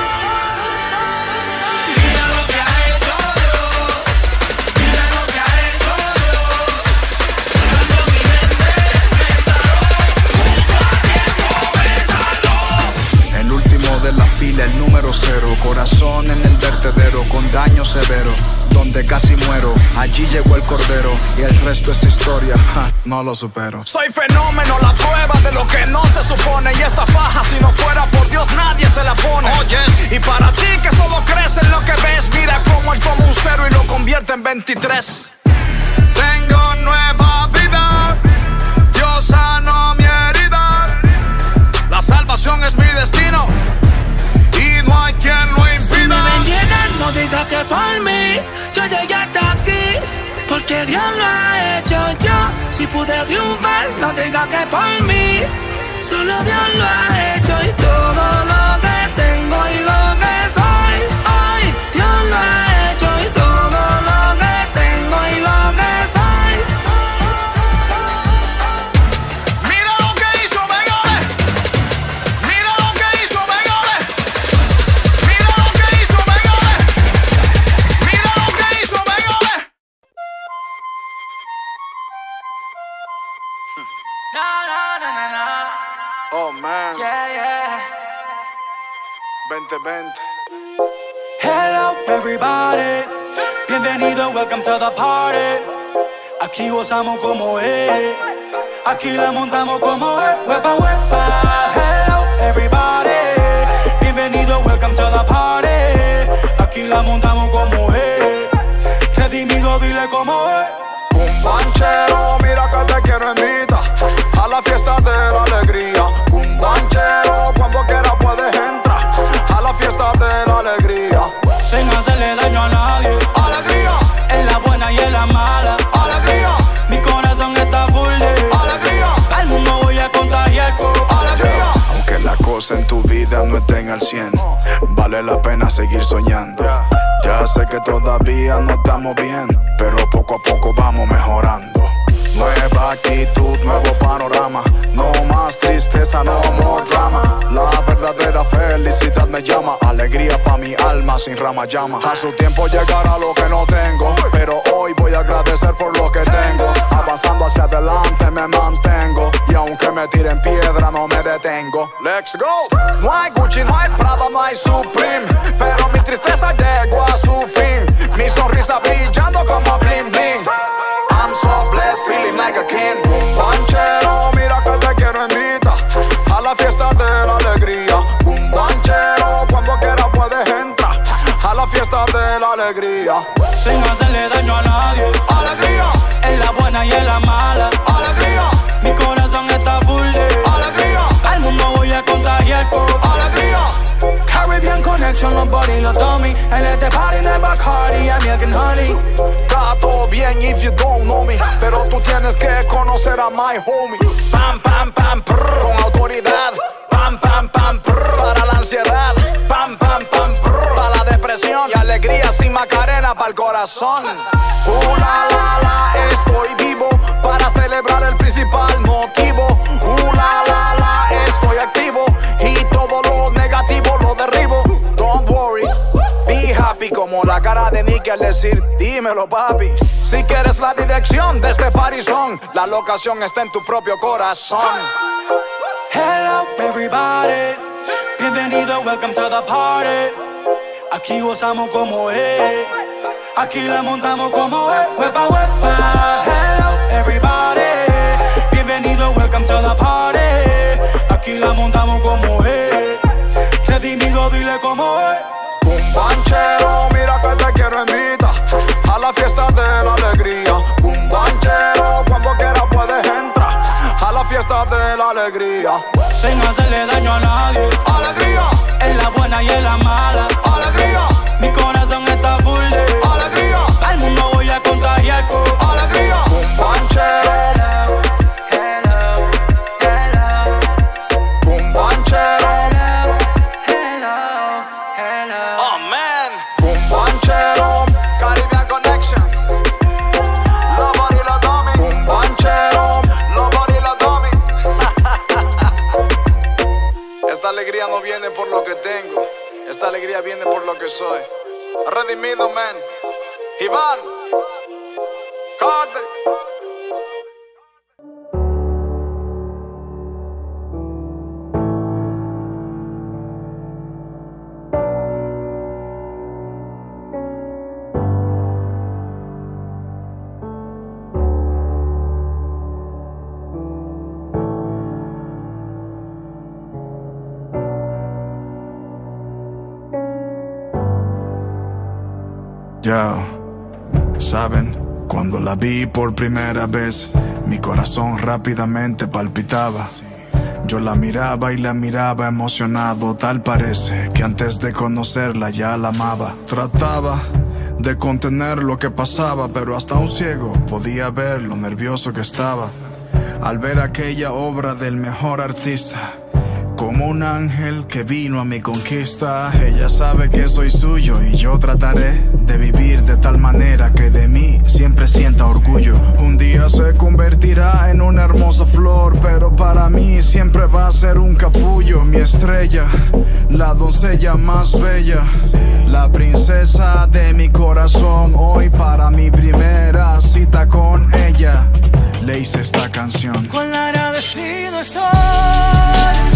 Mira lo que ha hecho Dios, mira lo que ha hecho Dios. Cambió mi mente, me sanó, justo a tiempo me salvó. El último de la fila, el número 0. Corazón en el vertedero con daño severo, donde casi muero, allí llegó el cordero. Y el resto es historia, no lo supero. Soy fenómeno, la prueba de lo que no se supone. Y esta faja, si no fuera por Dios, nadie se la pone. Y para ti que solo crees en lo que ves, mira cómo Él toma un 0 y lo convierte en 23. Tengo nueva vida, Dios sanó mi herida. La salvación es mi destino y no hay quien lo impida. Si me ven llegar, no diga que por mí yo llegué hasta aquí, porque Dios lo ha hecho yo. Si pude triunfar, no diga que por mí, solo Dios lo ha hecho. Y todo lo que tengo y lo que soy, ay, Dios lo ha hecho. Y todo lo que tengo y lo que soy. Oh man. Yeah, yeah. 2020. Hello everybody, bienvenido, welcome to the party. Aquí gozamos como es, aquí la montamos como es. Huepa, huepa. Hello everybody, bienvenido, welcome to the party. Aquí la montamos como es, redimido, dile como es. Cumbanchero, mira que te quiero invitar a la fiesta de la alegría. Cumbanchero, cuando quieras puedes entrar a la fiesta de la alegría. Sin hacerle daño a nadie. Alegría. En la buena y en la mala. Alegría. Mi corazón está full de alegría. Al mundo voy a contagiar con alegría. Aunque las cosas en tu vida no estén al 100, vale la pena seguir soñando. Ya sé que todavía no estamos bien, pero poco a poco vamos mejorando. Nueva actitud, nuevo panorama. No más tristeza, no more drama. La verdadera felicidad me llama. Alegría pa' mi alma sin rama llama. A su tiempo llegará lo que no tengo, pero hoy voy a agradecer por lo que tengo. Avanzando hacia adelante me mantengo, y aunque me tiren piedra no me detengo. Let's go. No hay Gucci, no hay Prada, no hay Supreme, pero mi tristeza llegó a su fin. Mi sonrisa brillando como bling bling. I'm so blessed, feeling like a king. Cumbanchero, mira que te quiero invitar a la fiesta de la alegría. Cumbanchero, cuando quieras puedes entrar a la fiesta de la alegría. Sin hacerle daño a nadie. Alegría. En la buena y en la mala. Alegría. Mi corazón está full de alegría. Al mundo voy a contagiar con alegría. Caribbean connection, los body, los dummy. En este party no hay Bacardi, I'm milk and honey. Está todo bien if you don't know me, pero tú tienes que conocer a my homie. Pam, pam, pam, prr, con autoridad. Pam, pam, pam, prr, para la ansiedad. Pam, pam, pam, prr, para la depresión. Y alegría sin Macarena para el corazón. La, la, estoy vivo para celebrar el principal motivo. La, estoy activo y todo lo negativo lo derribo. Don't worry, be happy, como la cara de Nicky al decir dímelo papi. Si quieres la dirección de este parizón, la locación está en tu propio corazón. Hello everybody, bienvenido, welcome to the party. Aquí gozamos como es, aquí la montamos como es. Huepa, huepa. Hello everybody, bienvenido, welcome to the party. Aquí la montamos como es, redimido, dile como es. Cumbanchero, mira que te quiero invitar a la fiesta de la alegría. Cumbanchero, cuando quieras puedes entrar a la fiesta de la alegría. Sin hacerle daño a nadie. Alegría. En la buena y en la mala. Alegría. Mi corazón está full de alegría. Al mundo voy a contagiar con alegría. Cumbanchero. Esta alegría no viene por lo que tengo, esta alegría viene por lo que soy. Redimido, man. Iván Kardec. Ya, ¿saben? Cuando la vi por primera vez, mi corazón rápidamente palpitaba. Yo la miraba y la miraba emocionado, tal parece que antes de conocerla ya la amaba. Trataba de contener lo que pasaba, pero hasta un ciego podía ver lo nervioso que estaba al ver aquella obra del mejor artista. Como un ángel que vino a mi conquista, ella sabe que soy suyo y yo trataré de vivir de tal manera que de mí siempre sienta orgullo. Un día se convertirá en una hermosa flor, pero para mí siempre va a ser un capullo. Mi estrella, la doncella más bella, la princesa de mi corazón. Hoy para mi primera cita con ella le hice esta canción. Cuán agradecido estoy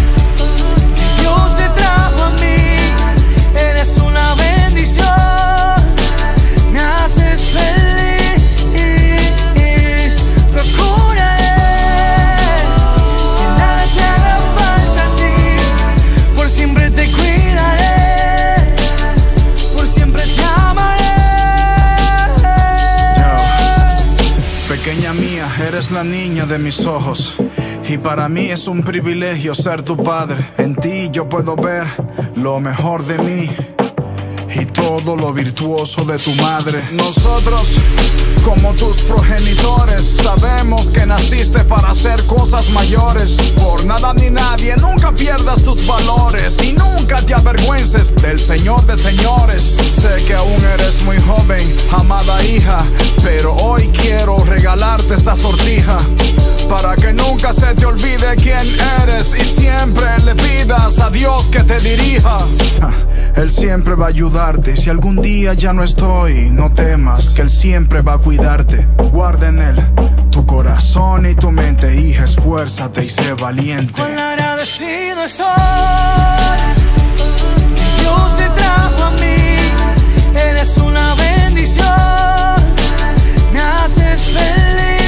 la niña de mis ojos y para mí es un privilegio ser tu padre. En ti yo puedo ver lo mejor de mí y todo lo virtuoso de tu madre. Nosotros, como tus progenitores, sabemos que naciste para hacer cosas mayores. Por nada ni nadie, nunca pierdas tus valores y nunca te avergüences del Señor de señores. Sé que aún eres muy joven, amada hija, pero hoy quiero regalarte esta sortija para que nunca se te olvide quién eres y siempre le pidas a Dios que te dirija. Él siempre va a ayudarte. Si algún día ya no estoy, no temas, que Él siempre va a cuidarte. Guarda en Él tu corazón y tu mente, hija, esfuérzate y sé valiente. Cuán agradecido estoy que Dios te trajo a mí. Eres una bendición, me haces feliz.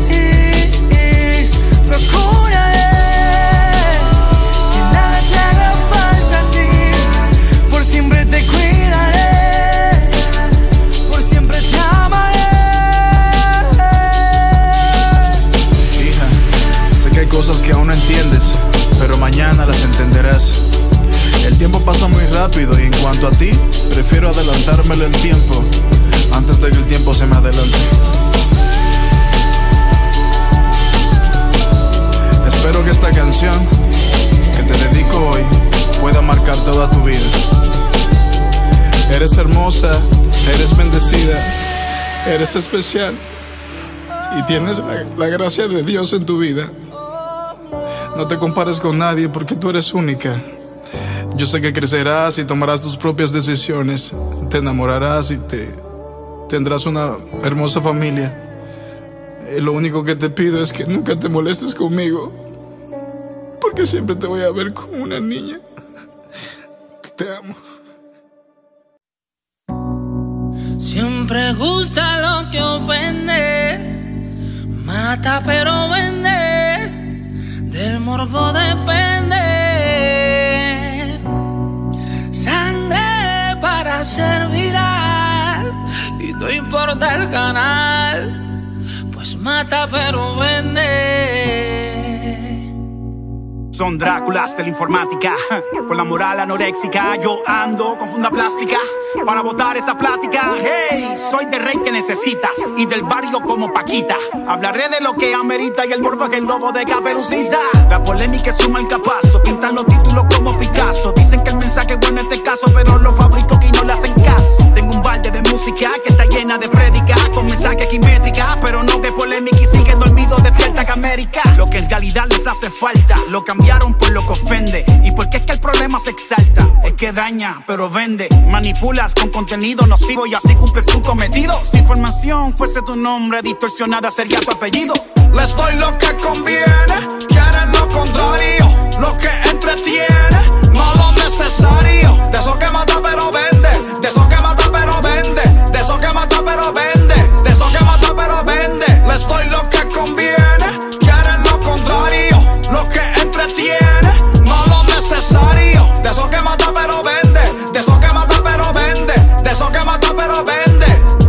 Procuraré que nada te haga falta a ti. Por siempre te cuidaré, por siempre te amaré. Hija, sé que hay cosas que aún no entiendes, pero mañana las entenderás. El tiempo pasa muy rápido y en cuanto a ti, prefiero adelantármele el tiempo antes de que el tiempo se me adelante. Espero que esta canción que te dedico hoy pueda marcar toda tu vida. Eres hermosa, eres bendecida, eres especial y tienes la gracia de Dios en tu vida. No te compares con nadie porque tú eres única. Yo sé que crecerás y tomarás tus propias decisiones, te enamorarás y tendrás una hermosa familia. Lo único que te pido es que nunca te molestes conmigo, porque siempre te voy a ver como una niña. Te amo. Siempre gusta lo que ofende, mata pero vende, del morbo depende. Sangre para ser viral y no importa el canal, pues mata pero vende. Son Dráculas de la informática, con la moral anoréxica. Yo ando con funda plástica para botar esa plática. Hey, soy del rey que necesitas y del barrio como Paquita. Hablaré de lo que amerita y el morbo es el lobo de Caperucita. La polémica es un mal capazo, pintan los títulos como Picasso. Dicen que el mensaje es bueno en este caso, pero lo fabrico y no le hacen caso. Tengo un balde de música que está llena de prédica, con mensaje quimétrica, pero no de polémica y siguen dormidos despierta que América. Lo que en realidad les hace falta, lo cambiaron por lo que ofende. Y porque es que el problema se exalta, es que daña pero vende. Manipulas con contenido nocivo y así cumples tu cometido. Si información fuese tu nombre, distorsionada sería tu apellido. Les doy lo que conviene, quieren lo contrario, lo que entretiene, no lo necesario. De eso que mata pero vende, de eso que mata pero vende, de eso que mata pero vende, de eso que mata pero vende. Les doy lo que conviene, quieren lo contrario, lo que entretiene, no lo necesario. De eso que mata pero vende, de eso que mata pero vende, de eso que mata pero vende.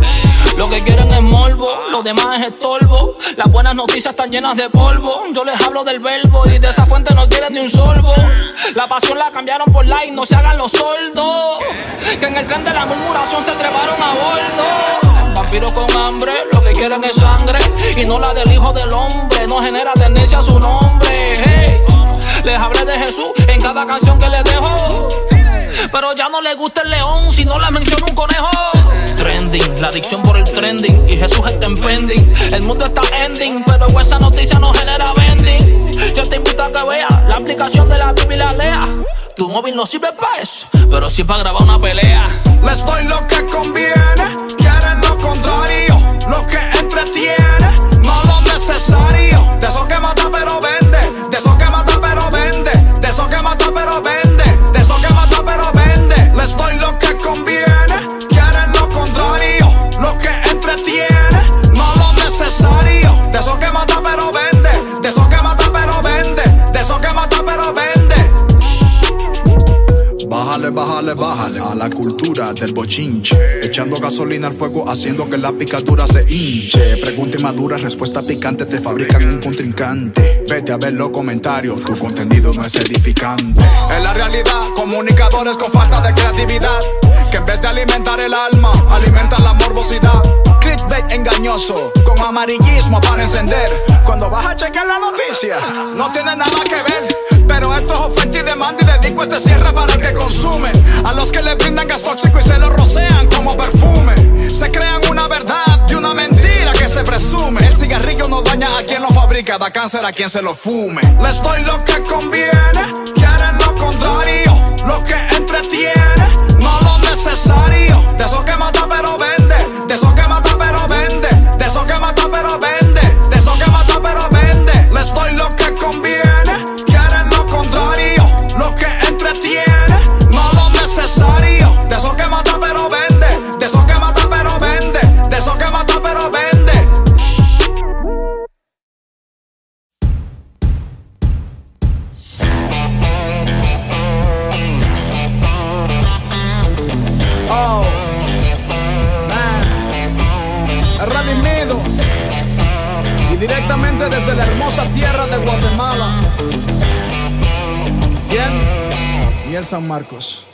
Lo que quieren es morbo, lo demás es estorbo. Las buenas noticias están llenas de polvo. Yo les hablo del verbo y de esa fuente no quieren ni un sorbo. La pasión la cambiaron por like, no se hagan los sordos. Que en el tren de la murmuración se treparon a bordo. Vampiros con hambre, lo que quieren es sangre y no la del hijo del hombre. No genera tendencia a su nombre. Hey, les hablé de Jesús en cada canción que les dejo, pero ya no les gusta el león si no les menciono un conejo. Trending, la adicción por el trending y Jesús está en pending. El mundo está ending, pero esa noticia no genera vending. Yo te invito a que veas la aplicación de la Biblia y la lea. Tu móvil no sirve para eso, pero sí para grabar una pelea. Les doy lo que conviene, quieren lo contrario, lo que entretiene, no lo necesario. De eso que mata pero vende, de eso que mata pero vende, de eso que mata pero vende, de eso que mata pero vende. Les doy lo que conviene, quieren lo contrario, lo que entretiene, no lo necesario. De eso que mata pero vende, de eso que mata pero vende, de eso que mata pero vende. bájale, bájale, bájale a la cultura del bochinche. Echando gasolina al fuego, haciendo que la picadura se hinche. Pregunta inmadura, respuesta picante, te fabrican un contrincante. Vete a ver los comentarios, tu contenido no es edificante. En la realidad, comunicadores con falta de creatividad, que en vez de alimentar el alma, alimentan la morbosidad. Clickbait engañoso, con amarillismo para encender. Cuando vas a chequear la noticia, no tiene nada que ver. Pero esto es oferta y demanda y dedico este cierre para el que consume. A los que le brindan gas tóxico y se lo rocean como perfume. Se crean una verdad y una mentira que se presume. El cigarrillo no daña a quien lo fabrica, da cáncer a quien se lo fume. Les doy lo que conviene, quieren lo contrario. Lo que entretiene, no lo necesario. De eso que mata pero vende, de eso que mata pero vende, de eso que mata pero vende, de eso que mata pero vende. Les doy lo que conviene, quieren lo contrario. Lo que entretiene, no lo necesario. De eso que mata pero vende, de eso que mata pero vende, de eso que mata pero vende. Oh, man, redimido y directamente desde la hermosa tierra de Guatemala. ¿Quién? Miel San Marcos.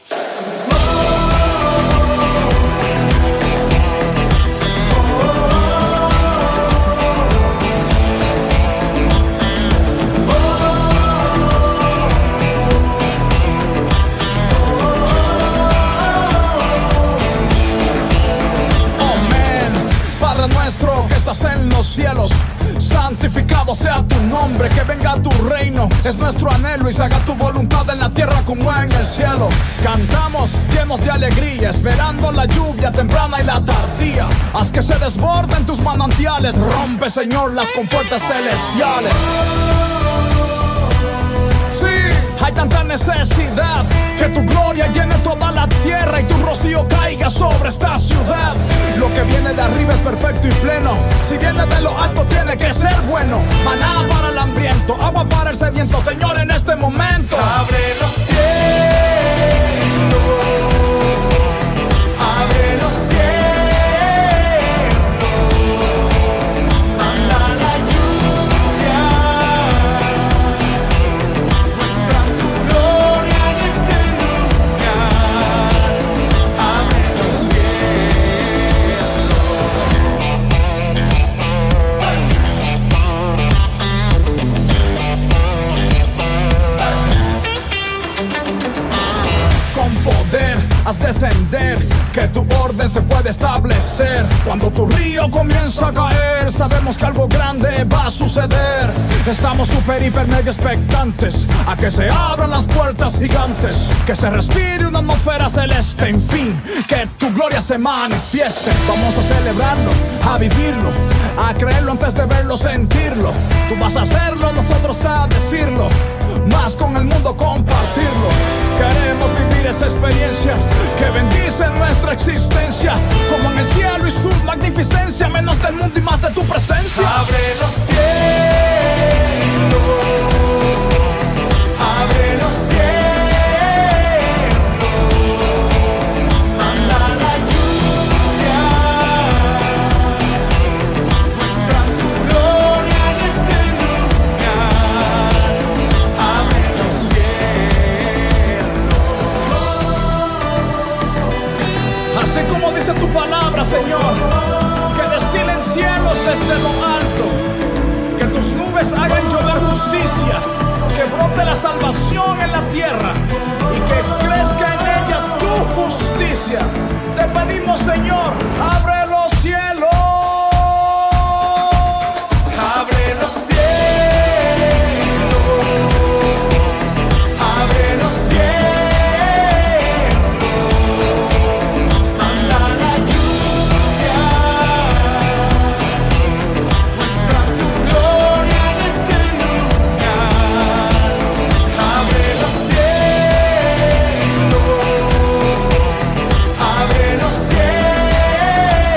Nuestro que estás en los cielos, santificado sea tu nombre, que venga tu reino, es nuestro anhelo y se haga tu voluntad en la tierra como en el cielo. Cantamos llenos de alegría, esperando la lluvia temprana y la tardía. Haz que se desborden tus manantiales, rompe Señor las compuertas celestiales. Hay tanta necesidad que tu gloria llene toda la tierra y tu rocío caiga sobre esta ciudad. Lo que viene de arriba es perfecto y pleno. Si viene de lo alto tiene que ser bueno. Maná para el hambriento, agua para el sediento. Señor, en este momento abre los cielos, abre los cielos. Haz descender, que tu orden se puede establecer. Cuando tu río comienza a caer, sabemos que algo grande va a suceder. Estamos super, hiper, mega expectantes a que se abran las puertas gigantes, que se respire una atmósfera celeste. En fin, que tu gloria se manifieste. Vamos a celebrarlo, a vivirlo, a creerlo antes de verlo, sentirlo. Tú vas a hacerlo, nosotros a decirlo, más con el mundo compartirlo. Queremos vivir esa experiencia que bendice nuestra existencia, como en el cielo y su magnificencia, menos del mundo y más de tu presencia. Abre los cielos, abre los cielos, manda la lluvia, muestra tu gloria en este lugar. Abre los cielos, así como dice tu palabra, Señor, que destilen cielos desde lo alto, que tus nubes hagan llover justicia, que brote la salvación en la tierra y que crezca en ella tu justicia. Te pedimos, Señor, abre los cielos, abre los cielos, abre los cielos, manda la lluvia, muestra tu gloria en este lugar. Abre los cielos, abre los cielos.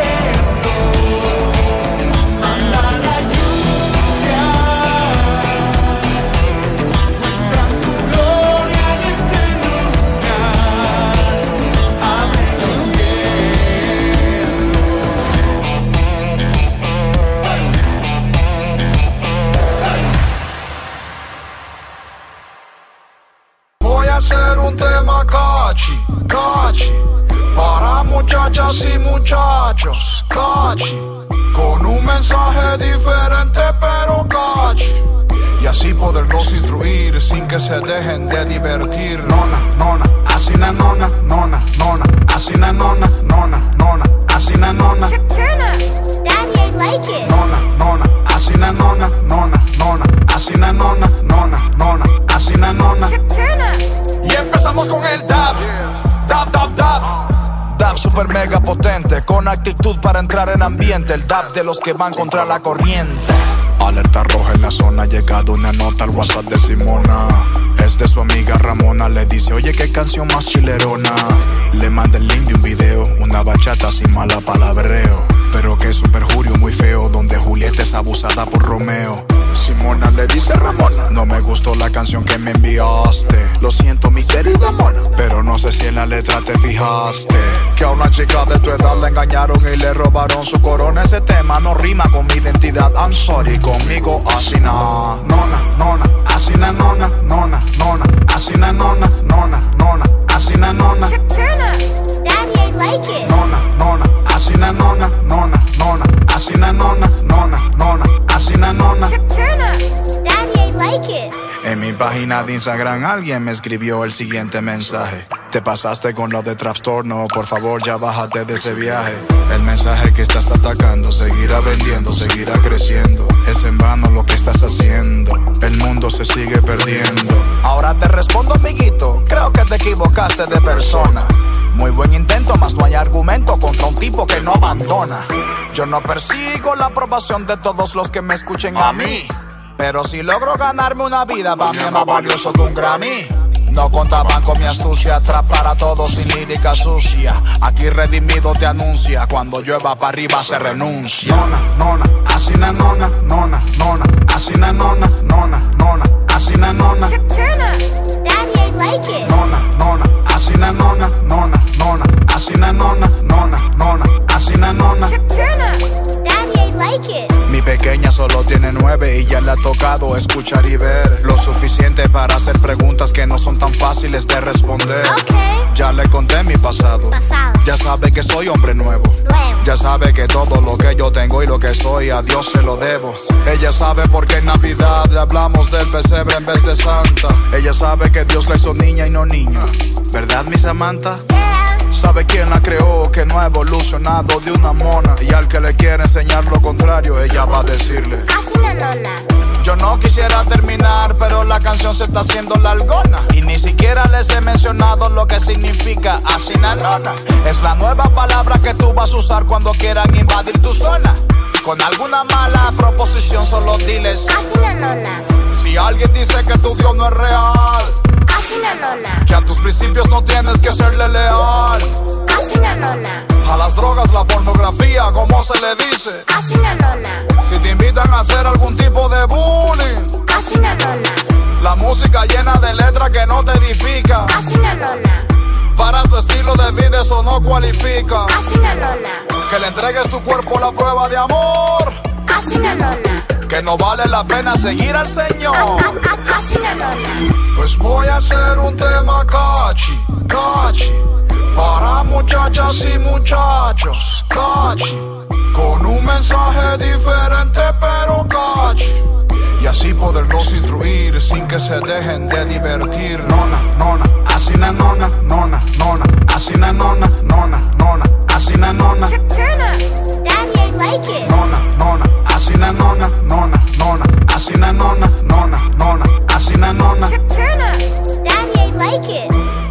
a hacer un tema catchy, catchy, para muchachas y muchachos, catchy, con un mensaje diferente pero catchy, y así poderlos instruir sin que se dejen de divertir. Nona, nona, así na nona, nona, nona, así na nona, nona, nona, así na nona. Turn up, Daddy, I like it. Nona, nona, así na nona, nona, nona, así na nona, nona, nona, así na nona. Turn up. Y empezamos con el dab, dab, dab, dab. Dab super mega potente, con actitud para entrar en ambiente. El dab de los que van contra la corriente. Alerta roja en la zona, ha llegado una nota al WhatsApp de Simona. Es de su amiga Ramona, le dice, oye, qué canción más chilerona. Le manda el link de un video, una bachata sin mala palabreo, pero que es un perjurio muy feo, donde Julieta es abusada por Romeo. Simona le dice a Ramona, no me gustó la canción que me enviaste. Lo siento mi querida mona, pero no sé si en la letra te fijaste que a una chica de tu edad la engañaron y le robaron su corona. Ese tema no rima con mi identidad, I'm sorry, conmigo así na. Nona, nona, así na nona, nona, nona, así na nona, nona, nona, así na nona. Turn up, Daddy, I like it. Nona, nona, así na nona, nona, nona, así na nona, nona, nona, así na nona. Turn up, Daddy, I like it. En mi página de Instagram alguien me escribió el siguiente mensaje: te pasaste con lo de trastorno, por favor ya bájate de ese viaje. El mensaje que estás atacando seguirá vendiendo, seguirá creciendo. Es en vano lo que estás haciendo, el mundo se sigue perdiendo. Ahora te respondo, amiguito, creo que te equivocaste de persona. Muy buen intento, mas no hay argumento contra un tipo que no abandona. Yo no persigo la aprobación de todos los que me escuchen a mí, pero si logro ganarme una vida, para mí es más valioso que un Grammy. No contaban con mi astucia, atrapar a todos sin lírica sucia. Aquí redimido te anuncia, cuando llueva para arriba se renuncia. Nona, nona, así na nona, nona, nona, así na nona, nona, nona, así na nona. Turn up, Daddy, I like it. Nona, nona, así na nona, nona, nona, así na nona, nona, nona, así na nona. Turn up, Daddy, I like it. Mi pequeña solo tiene 9 y ya le ha tocado escuchar y ver lo suficiente para hacer preguntas que no son tan fáciles de responder. Ya le conté mi pasado. Ya sabe que soy hombre nuevo. Ya sabe que todo lo que yo tengo y lo que soy a Dios se lo debo. Ella sabe por qué en Navidad le hablamos del pesebre en vez de Santa. Ella sabe que Dios la hizo niña y no niño, ¿verdad, mi Samantha? Sabe quién la creó, que no ha evolucionado de una mona. Y al que le quiere enseñar lo contrario, ella va a decirle: así na nona. Yo no quisiera terminar, pero la canción se está haciendo largona. Y ni siquiera les he mencionado lo que significa así na nona. Es la nueva palabra que tú vas a usar cuando quieran invadir tu zona. Con alguna mala proposición solo diles así na nona. Si alguien dice que tu Dios no es real, así na nona. Que a tus principios no tienes que serle leal, así na nona. A las drogas, la pornografía, ¿cómo se le dice? Así na nona. Si te invitan a hacer algún tipo de bullying, así na nona. La música llena de letras que no te edifica, así na nona. Para tu estilo de vida eso no cualifica, así na nona. Que le entregues tu cuerpo a la prueba de amor, así na nona. Que no vale la pena seguir al Señor, así na nona. Pues voy a hacer un tema catchy, catchy, para muchachas y muchachos, catchy, con un mensaje diferente pero catchy, y así poderlos instruir sin que se dejen de divertir. Nona, nona, así na nona, nona, nona, así na nona, nona, nona, así na nona. Turn up, Daddy, I like it. Nona, nona, así na nona, nona, nona, así na nona, nona, nona, así na nona. Turn up, Daddy, I like it.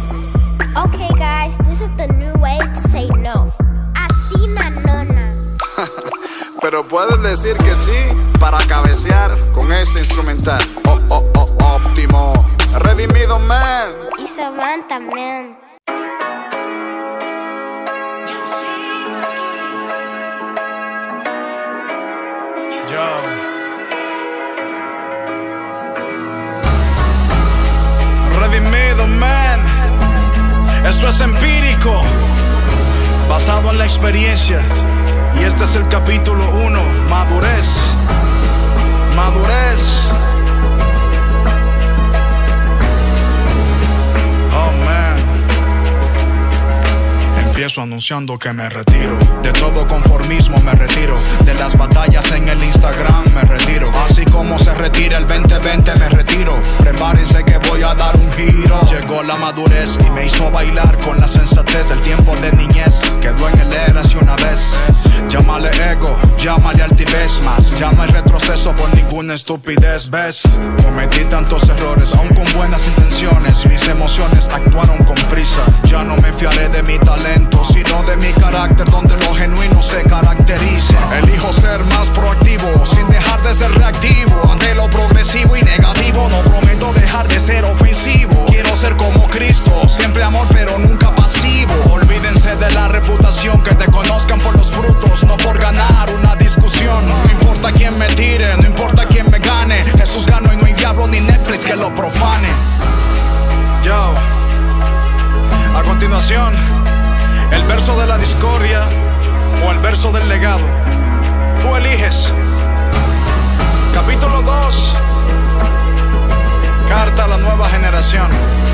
Okay, guys, this is the new way to say no. Así na nona. Pero puedes decir que sí para cabecear con este instrumental. Oh, oh, oh, óptimo. Redimido, man. Y Samantha, man. Redimido, man. Esto es empírico, basado en la experiencia. Y este es el capítulo 1, madurez. Madurez. aviso anunciando que me retiro. De todo conformismo me retiro. De las batallas en el Instagram me retiro. Así como se retira el 2020 me retiro. Prepárense que voy a dar un giro. Llegó la madurez y me hizo bailar con la sensatez. El tiempo de niñez quedó en el érase una vez. Llámale ego, llámale altivez, más llama el retroceso por ninguna estupidez, ¿ves? Cometí tantos errores, aún con buenas intenciones. Mis emociones actuaron con prisa. Ya no me fiaré de mi talento, sino de mi carácter, donde lo genuino se caracteriza. Elijo ser más proactivo, sin dejar de ser reactivo. Ante lo progresivo y negativo, no prometo dejar de ser ofensivo. Quiero ser como Cristo, siempre amor pero nunca pasivo. Olvídense de la reputación, que te conozcan por los frutos, no por ganar una discusión. No importa quién me tire, no importa quién me gane. Jesús ganó y no hay diablo ni Netflix que lo profane. Yo, a continuación, el verso de la discordia o el verso del legado. Tú eliges. Capítulo 2, carta a la nueva generación.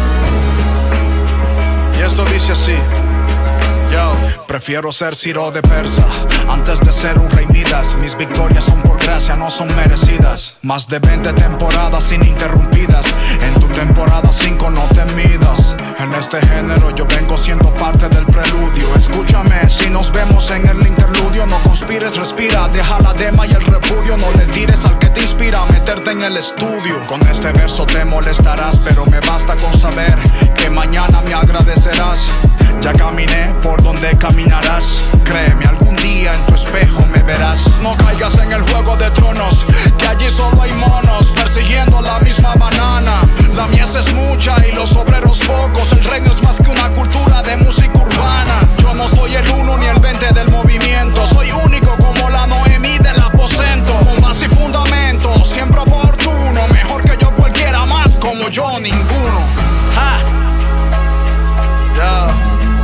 Y esto dice así. Yo, prefiero ser Ciro de Persa antes de ser un rey Midas. Mis victorias son por gracia, no son merecidas. Más de 20 temporadas ininterrumpidas. En tu temporada 5 no te midas. En este género yo vengo siendo parte del preludio. Escúchame, si nos vemos en el interludio, no conspires, respira, deja la dema y el repudio. No le tires al que te inspira a meterte en el estudio. Con este verso te molestarás, pero me basta con saber que mañana me agradecerás. Ya caminé por donde caminarás. Créeme, algún día en tu espejo me verás. No caigas en el juego de tronos, que allí solo hay monos persiguiendo la misma banana. La mies es mucha y los obreros pocos. El reino es más que una cultura de música urbana. Yo no soy el 1 ni el 20 del movimiento. Soy único como la Noemí del aposento. Con base y fundamento, siempre oportuno. Mejor que yo cualquiera, más como yo ninguno. ¡Ja! Ya.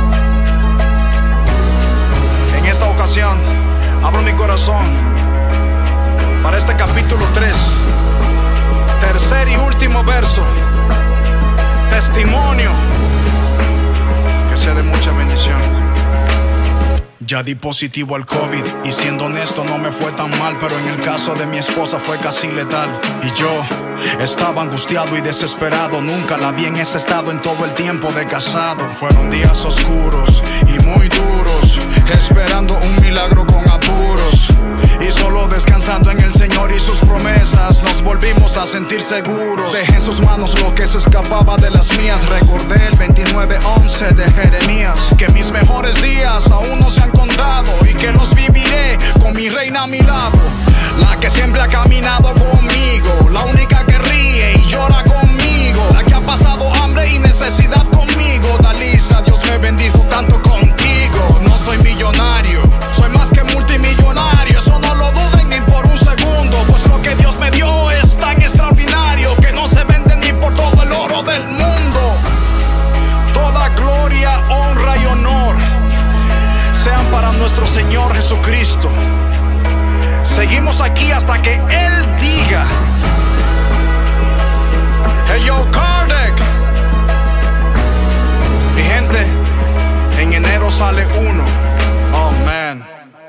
En esta ocasión abro mi corazón para este capítulo 3, tercer y último verso. Testimonio que sea de mucha bendición. Ya di positivo al COVID y siendo honesto no me fue tan mal, pero en el caso de mi esposa fue casi letal. Y yo estaba angustiado y desesperado, nunca la vi en ese estado en todo el tiempo de casado. Fueron días oscuros y muy duros, esperando un milagro con apuros. Y solo descansando en el Señor y sus promesas, nos volvimos a sentir seguros. Dejé en sus manos lo que se escapaba de las mías. Recordé el 29:11 de Jeremías, que mis mejores días aún no se han contado y que los viviré con mi reina a mi lado. La que siempre ha caminado conmigo, la única que ríe y llora conmigo, la que ha pasado hambre y necesidad conmigo. Dalisa, Dios me bendijo tanto contigo. No soy millonario, soy más que multimillonario. Eso no lo duden ni por un segundo, pues lo que Dios me dio es tan extraordinario que no se vende ni por todo el oro del mundo. Toda gloria, honra y honor sean para nuestro Señor Jesucristo. Seguimos aquí hasta que Él diga. Hey yo, Kardec. Mi gente, en enero sale uno. Oh man.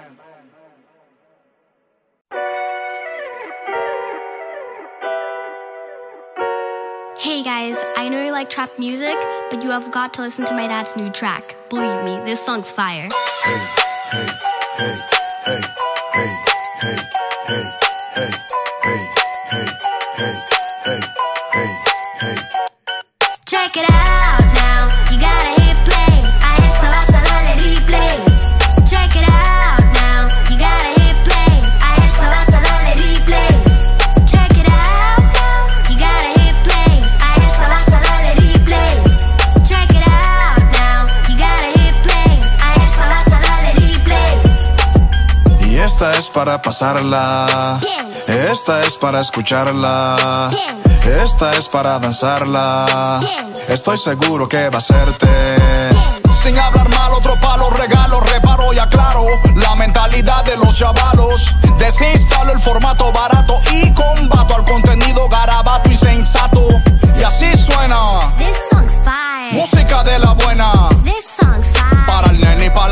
Hey guys, I know you like trap music, but you have got to listen to my dad's new track. Believe me, this song's fire. Hey, hey, hey, hey, hey, hey, hey, hey, hey, hey, hey, hey, hey, hey. Check it out now, you gotta hit play. A esto vas a darle replay. Check it out now, you gotta hit play. A esto vas a darle replay. Check it out now, you gotta hit play. A esto vas a darle replay. Check it out now, you gotta hit play. A esto vas a darle replay. Y esta es para pasarla. Esta es para escucharla. Esta es para danzarla. Estoy seguro que va a hacerte. Sin hablar mal, otro palo, regalo, reparo y aclaro la mentalidad de los chavalos. Desinstalo el formato barato y combato al contenido garabato y sensato. Y así suena. This song's fire. Música de la buena. This song's fire. Para el nene y para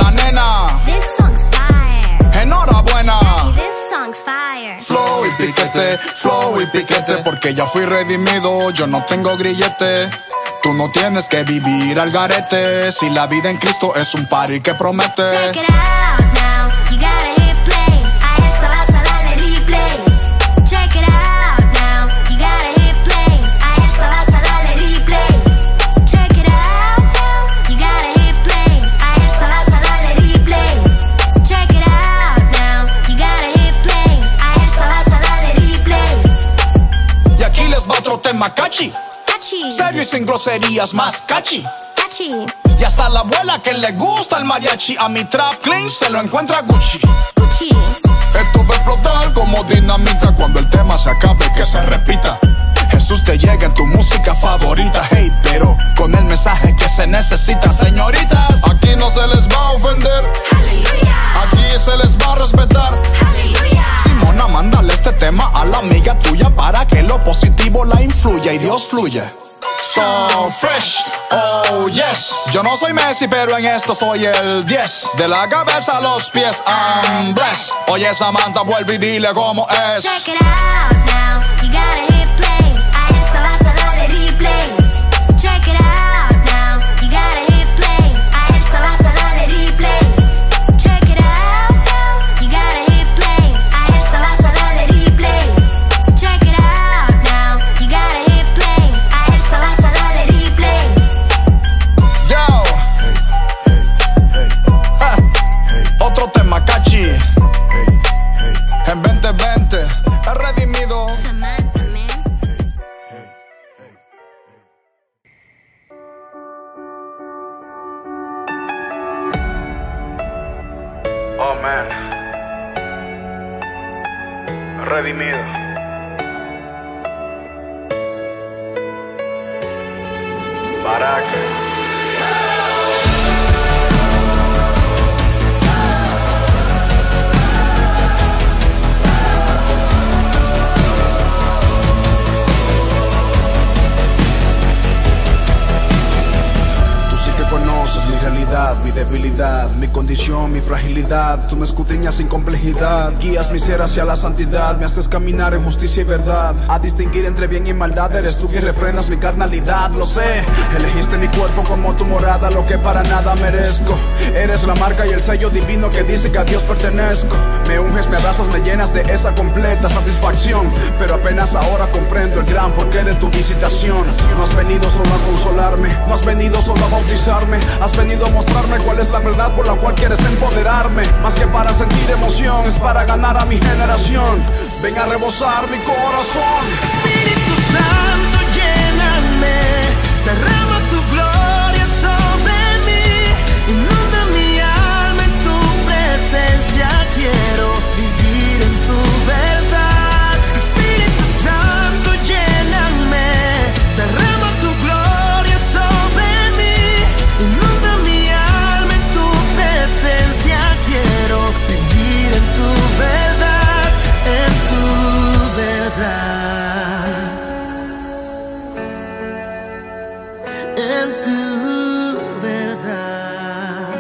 billete, flow y piquete, porque ya fui redimido, yo no tengo grillete. Tú no tienes que vivir al garete, si la vida en Cristo es un party que promete. Check it out now, you gotta hit play. A esto vas a darle replay. Check it out now, you gotta hit play. A esto vas a darle replay. Check it out now, you gotta hit play. A esto vas a darle replay. Check it out now, you gotta hit play. A esto vas a darle replay. Y aquí les va otro tema catchy, serio y sin groserías, más catchy. Y hasta la abuela que le gusta el mariachi, a mi trap clean se lo encuentra Gucci. Esto va a explotar como dinamita cuando el tema se acabe, que se repita. Jesús te llega en tu música favorita, hey, pero con el mensaje que se necesita, señoritas. Aquí no se les va a ofender, aquí se les va a respetar. Simona, mándale este tema a la amiga tuya para que lo positivo la influya y Dios fluye. So fresh, oh yes. Yo no soy Messi, pero en esto soy el 10. De la cabeza a los pies, I'm blessed. Oye, Samantha, vuelve y dile cómo es. Check it out now, you gotta hit play. A esto vas a darle replay. Check it out now, you gotta hit play. A esto vas a darle replay. Check it out now, you gotta hit play. A esto vas a darle replay. Check it out now, you gotta hit play. A esto vas a darle replay. Yo, otro tema catchy. En 2020 he redimido. Oh man, redimido. Barak. Conoces mi realidad, mi debilidad, mi condición, mi fragilidad. Tú me escudriñas sin complejidad, guías mi ser hacia la santidad, me haces caminar en justicia y verdad, a distinguir entre bien y maldad. Eres tú quien refrenas mi carnalidad, lo sé. Elegiste mi cuerpo como tu morada, lo que para nada merezco. Eres la marca y el sello divino que dice que a Dios pertenezco. Me unges, me abrazas, me llenas de esa completa satisfacción, pero apenas ahora comprendo el gran porqué de tu visitación. No has venido solo a consolarme, no has venido solo a bautizarme, has venido a mostrarme cuál es la verdad por la cual quieres empoderarme. Más que para sentir emoción, es para ganar a mi generación. Ven a rebosar mi corazón. Espíritu Santo, lléname, derrama tu gloria sobre mí, inunda mi alma en tu presencia, quiero vivir en tu verdad. Espíritu Santo, lléname, derrama tu gloria sobre mí, inunda mi alma en tu presencia, quiero vivir en tu verdad, en tu verdad, en tu verdad.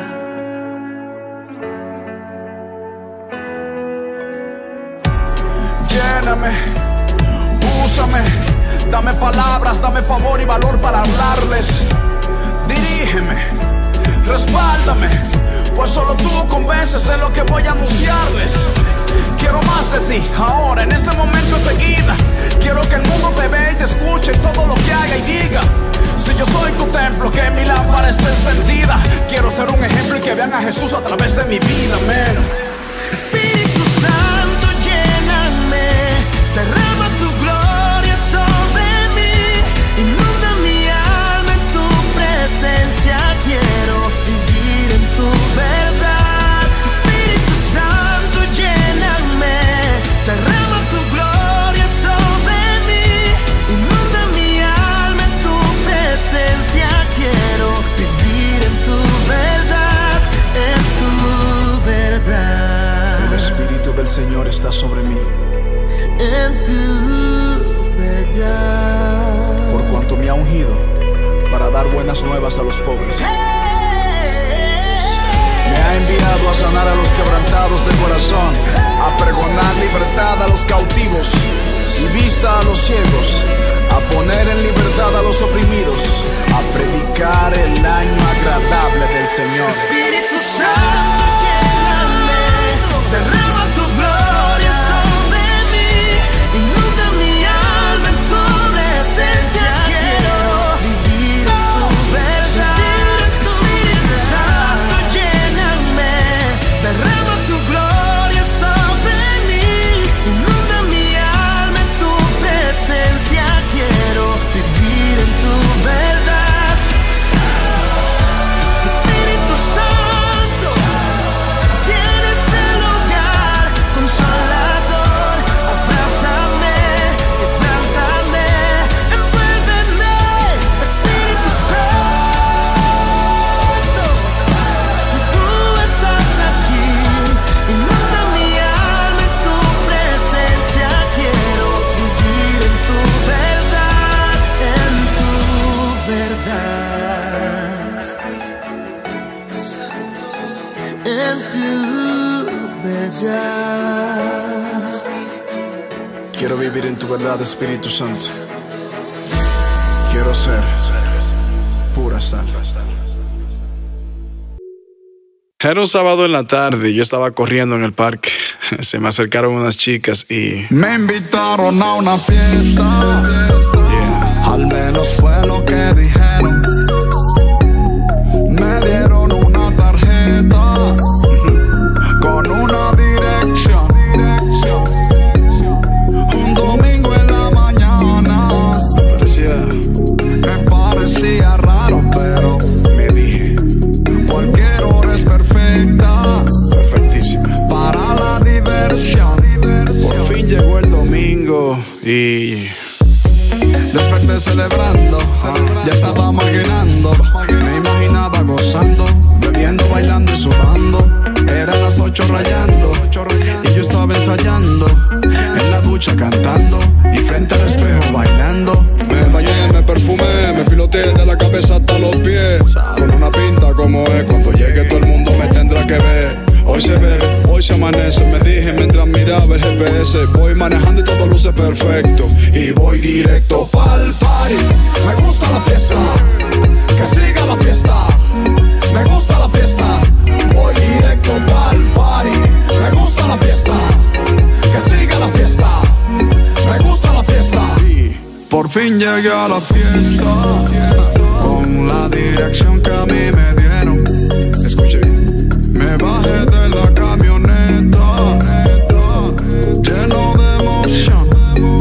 Lléname, úsame, dame palabras, dame favor y valor para hablarles. Dirígeme, respáldame, pues solo tú convences de lo que voy a anunciarles. Quiero más de ti, ahora, en este momento enseguida. Quiero que el mundo te vea y te escuche y todo lo que haga y diga. Si yo soy tu templo, que mi lámpara esté encendida. Quiero ser un ejemplo y que vean a Jesús a través de mi vida, man. Espíritu Santo, lléname, derrama tu gloria sobre mí, inunda mi alma en tu presencia, quiero vivir en tu verdad. Espíritu Santo, lléname, derrama tu gloria sobre mí, inunda mi alma en tu presencia, quiero vivir en tu verdad, en tu verdad. El Espíritu del Señor está sobre mí, en tu verdad, por cuanto me ha ungido para dar buenas nuevas a los pobres. Me ha enviado a sanar a los quebrantados de corazón, a pregonar libertad a los cautivos y vista a los ciegos, a poner en libertad a los oprimidos, a predicar el año agradable del Señor. Espíritu Santo, lléname, derrama tu gloria sobre mí, inunda mi alma en tu presencia. Quiero vivir en tu verdad. Espíritu Santo, lléname, derrama tu gloria sobre mí, inunda mi alma en tu presencia. Quiero vivir en tu verdad. Espíritu Santo, llena este lugar, consolador, abrázame, quebrántame, envuélveme. Espíritu Santo, tú estás aquí, inunda mi alma en tu presencia. Quiero vivir en tu verdad, en tu verdad. Quiero vivir en tu verdad, Espíritu Santo. Quiero ser pura sal. Era un sábado en la tarde, yo estaba corriendo en el parque. Se me acercaron unas chicas y me invitaron a una fiesta. Al menos fue lo que dijeron. Me dieron una tarjeta con una dirección. Un domingo en la mañana. Me parecía raro, pero me dije, cualquier hora es perfecta, perfectísima, para la diversión. Por fin llegó el domingo y desperté celebrando. Ya estaba maquinando, me imaginaba gozando, bebiendo, bailando y sudando. Eran las 8 rayando y yo estaba ensayando, en la ducha cantando y frente al espejo bailando. Me bañé, me perfumé, me filoteé de la cabeza hasta los pies, con una pinta como es. Cuando llegue todo el mundo me tendrá que ver. Hoy se bebe, hoy se amanece, me dije mientras miraba el GPS. Voy manejando y todo luce perfecto y voy directo pa'l party. Me gusta la fiesta, que siga la fiesta. Me gusta la fiesta, voy directo pa'l party. Me gusta la fiesta, que siga la fiesta. Me gusta la fiesta. Y por fin llegué a la fiesta, con la dirección que a mí me dieron. Escuche bien. Me bajé de la camioneta, lleno de emoción,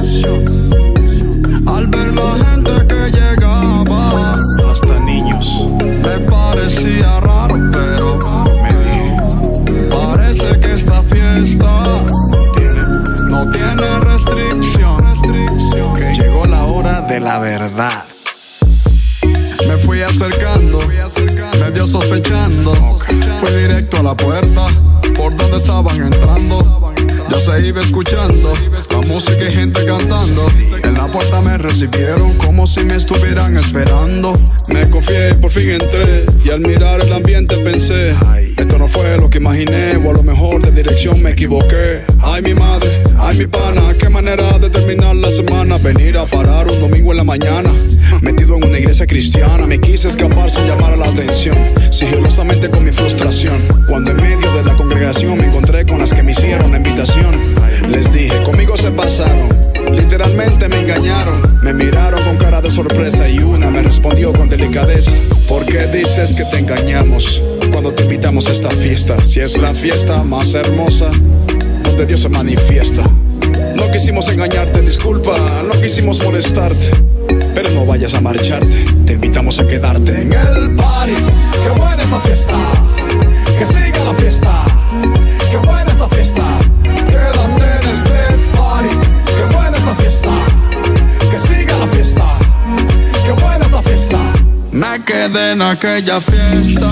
al ver la gente que llegaba, hasta niños. Me parecía raro, pero me dije, parece que esta fiesta no tiene restricción. Llegó la hora de la verdad. Me fui acercando, medio sospechando. Fui directo a la puerta, por donde estaban entrando. Ya se iba escuchando la música y gente cantando. En la puerta me recibieron como si me estuvieran esperando. Me confié, por fin entré, y al mirar el ambiente pensé, esto no fue lo que imaginé, o a lo mejor de dirección me equivoqué. Ay mi madre, ay mi pana, qué manera de terminar la semana. Venir a parar un domingo en la mañana, metido en una iglesia cristiana. Me quise escapar sin llamar a la atención, sigilosamente con mi frustración. Cuando en medio de la congregación me encontré con las que me hicieron la invitación, les dije, conmigo se pasaron, literalmente me engañaron. Me miraron con cara de sorpresa y una me respondió con delicadeza, ¿por qué dices que te engañamos cuando te invitamos a esta fiesta? Si es la fiesta más hermosa donde Dios se manifiesta. No quisimos engañarte, disculpa, no quisimos molestarte, pero no vayas a marcharte, te invitamos a quedarte en el party. ¡Qué buena es la fiesta! ¡Que siga la fiesta! ¡Qué buena es la fiesta! Quédate en este party. ¡Qué buena es la fiesta! ¡Que siga la fiesta! ¡Qué buena es la fiesta! Me quedé en aquella fiesta.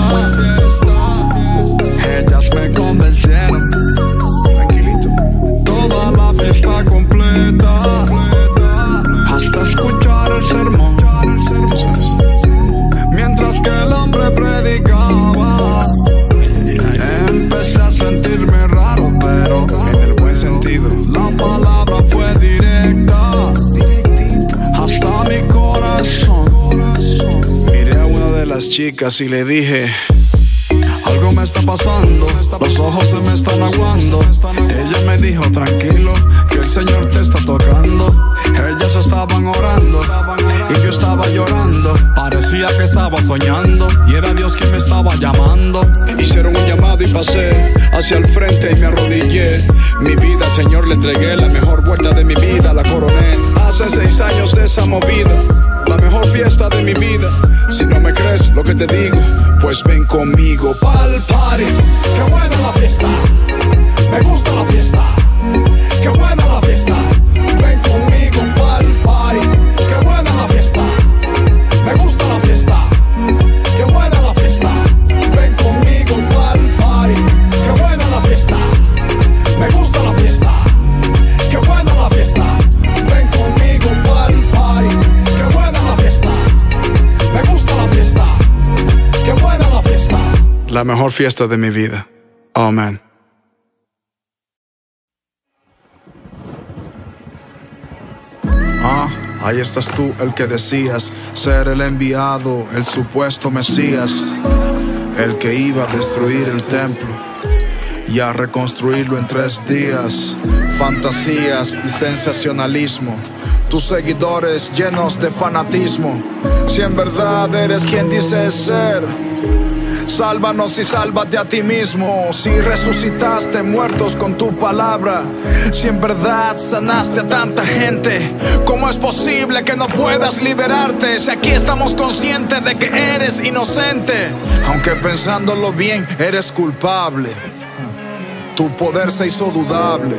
Ellas me convencieron. Tranquilito. Toda la fiesta completa, hasta escuchar el sermón. Mientras que el hombre predicaba, empecé a sentirme raro, pero en el buen sentido. La palabra fue directa, las chicas y le dije: algo me está pasando, los ojos se me están aguando. Ella me dijo: tranquilo, que el Señor te está tocando. Ellas estaban orando y yo estaba llorando. Parecía que estaba soñando y era Dios quien me estaba llamando. Hicieron un llamado y pasé hacia el frente y me arrodillé. Mi vida, Señor, le entregué. La mejor vuelta de mi vida la coroné. Hace 6 años de esa movida, la mejor fiesta de mi vida. Si no me crees lo que te digo, pues ven conmigo pa'l party. Qué buena la fiesta, me gusta la fiesta. Qué buena la fiesta, ven conmigo pa'l party. Qué buena la fiesta, me gusta la fiesta. Qué buena la fiesta, ven conmigo pa'l party. Qué buena la fiesta, me gusta la fiesta. Qué buena la fiesta, ven conmigo pa'l party. Qué buena la fiesta, me gusta la fiesta. Qué buena la fiesta. La mejor fiesta de mi vida. Oh, man. Ahí estás tú, el que decías ser el enviado, el supuesto Mesías, el que iba a destruir el templo y a reconstruirlo en 3 días. Fantasías y sensacionalismo, tus seguidores llenos de fanatismo. Si en verdad eres quien dices ser, sálvanos y sálvate a ti mismo. Si resucitaste muertos con tu palabra, si en verdad sanaste a tanta gente, ¿cómo es posible que no puedas liberarte? Si aquí estamos conscientes de que eres inocente, aunque pensándolo bien eres culpable. Tu poder se hizo dudable.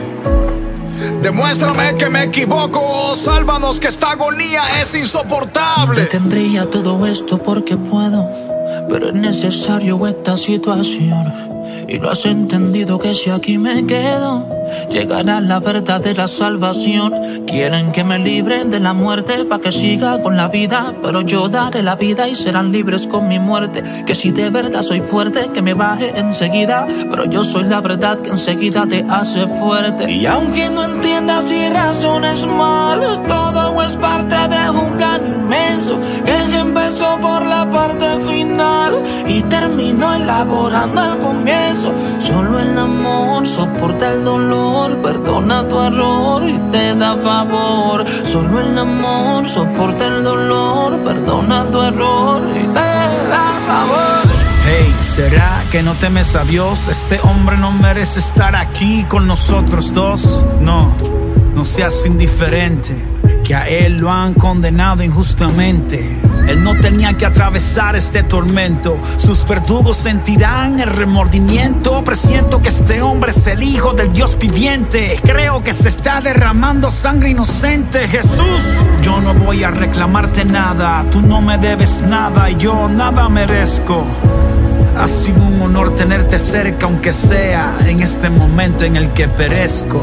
Demuéstrame que me equivoco, sálvanos que esta agonía es insoportable. Detendría todo esto porque puedo, pero es necesario esta situación. Y lo has entendido que si aquí me quedo, llegará la verdadera salvación. Quieren que me libren de la muerte pa' que siga con la vida, pero yo daré la vida y serán libres con mi muerte. Que si de verdad soy fuerte, que me baje enseguida, pero yo soy la verdad que enseguida te hace fuerte. Y aunque no entiendas y razones mal, todo es parte de un plan inmenso que empezó por la parte final y terminó elaborando el comienzo. Solo el amor soporta el dolor, perdona tu error y te da favor. Solo el amor soporta el dolor, perdona tu error y te da favor. Hey, ¿será que no temes a Dios? Este hombre no merece estar aquí con nosotros dos. No, no seas indiferente, que a él lo han condenado injustamente. Él no tenía que atravesar este tormento. Sus verdugos sentirán el remordimiento. Presiento que este hombre es el hijo del Dios viviente. Creo que se está derramando sangre inocente. Jesús, yo no voy a reclamarte nada. Tú no me debes nada y yo nada merezco. Ha sido un honor tenerte cerca, aunque sea en este momento en el que perezco.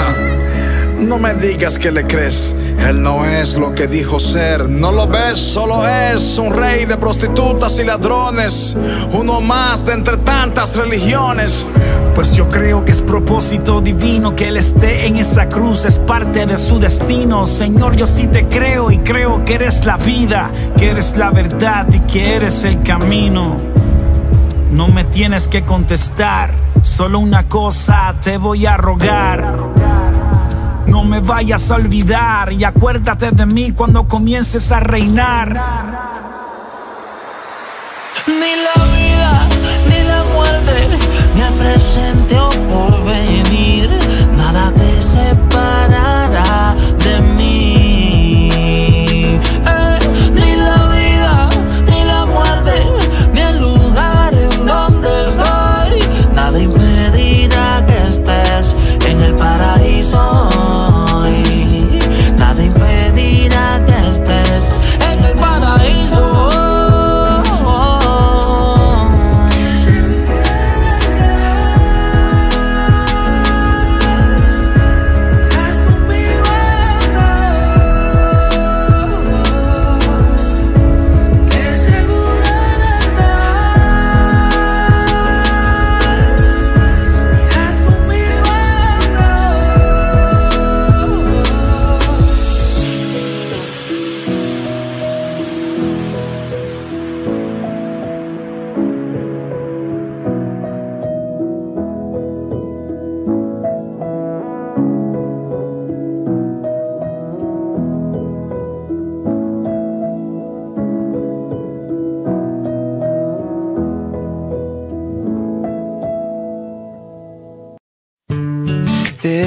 No me digas que le crees, él no es lo que dijo ser. No lo ves, solo es un rey de prostitutas y ladrones, uno más de entre tantas religiones. Pues yo creo que es propósito divino que él esté en esa cruz, es parte de su destino. Señor, yo sí te creo y creo que eres la vida, que eres la verdad y que eres el camino. No me tienes que contestar, solo una cosa te voy a rogar. No me vayas a olvidar y acuérdate de mí cuando comiences a reinar. Ni la vida, ni la muerte, ni el presente o porvenir, nada te separará de mí. Ni la vida, ni la muerte, ni el lugar en donde estoy, nada impedirá que estés en el paraíso. Nada impedirá que estés en el paraíso.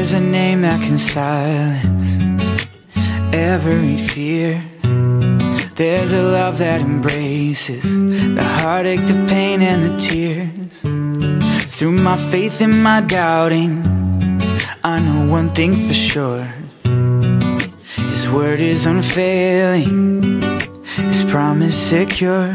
There's a name that can silence every fear. There's a love that embraces the heartache, the pain, and the tears. Through my faith and my doubting, I know one thing for sure. His word is unfailing, His promise secure.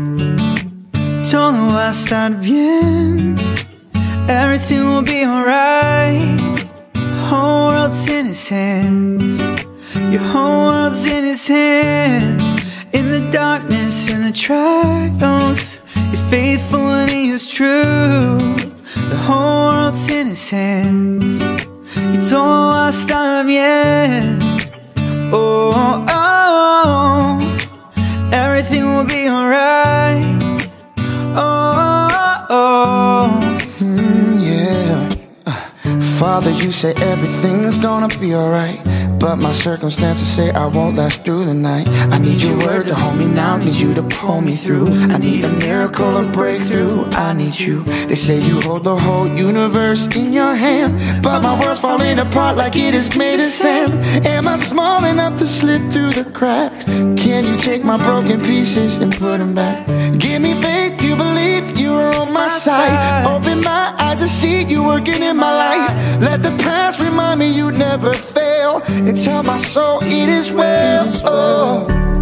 Todo va a estar bien, everything will be alright. Whole world's in His hands, your whole world's in His hands. In the darkness, in the trials, He's faithful and He is true. The whole world's in His hands, y todo va a estar bien. Oh, oh, oh, everything will be alright. Oh, oh, oh. Yeah. Father, you say everything's gonna be alright, but my circumstances say I won't last through the night. I need your word to hold me now, need you to pull me through. I need a miracle, a breakthrough, I need you. They say you hold the whole universe in your hand, but my world's falling apart like it is made of sand. Am I small enough to slip through the cracks? Can you take my broken pieces and put them back? Give me faith to believe you are on my side. Open my eyes to see you working in my life. Let the past remind me you never fail, and tell my soul it is well. Oh.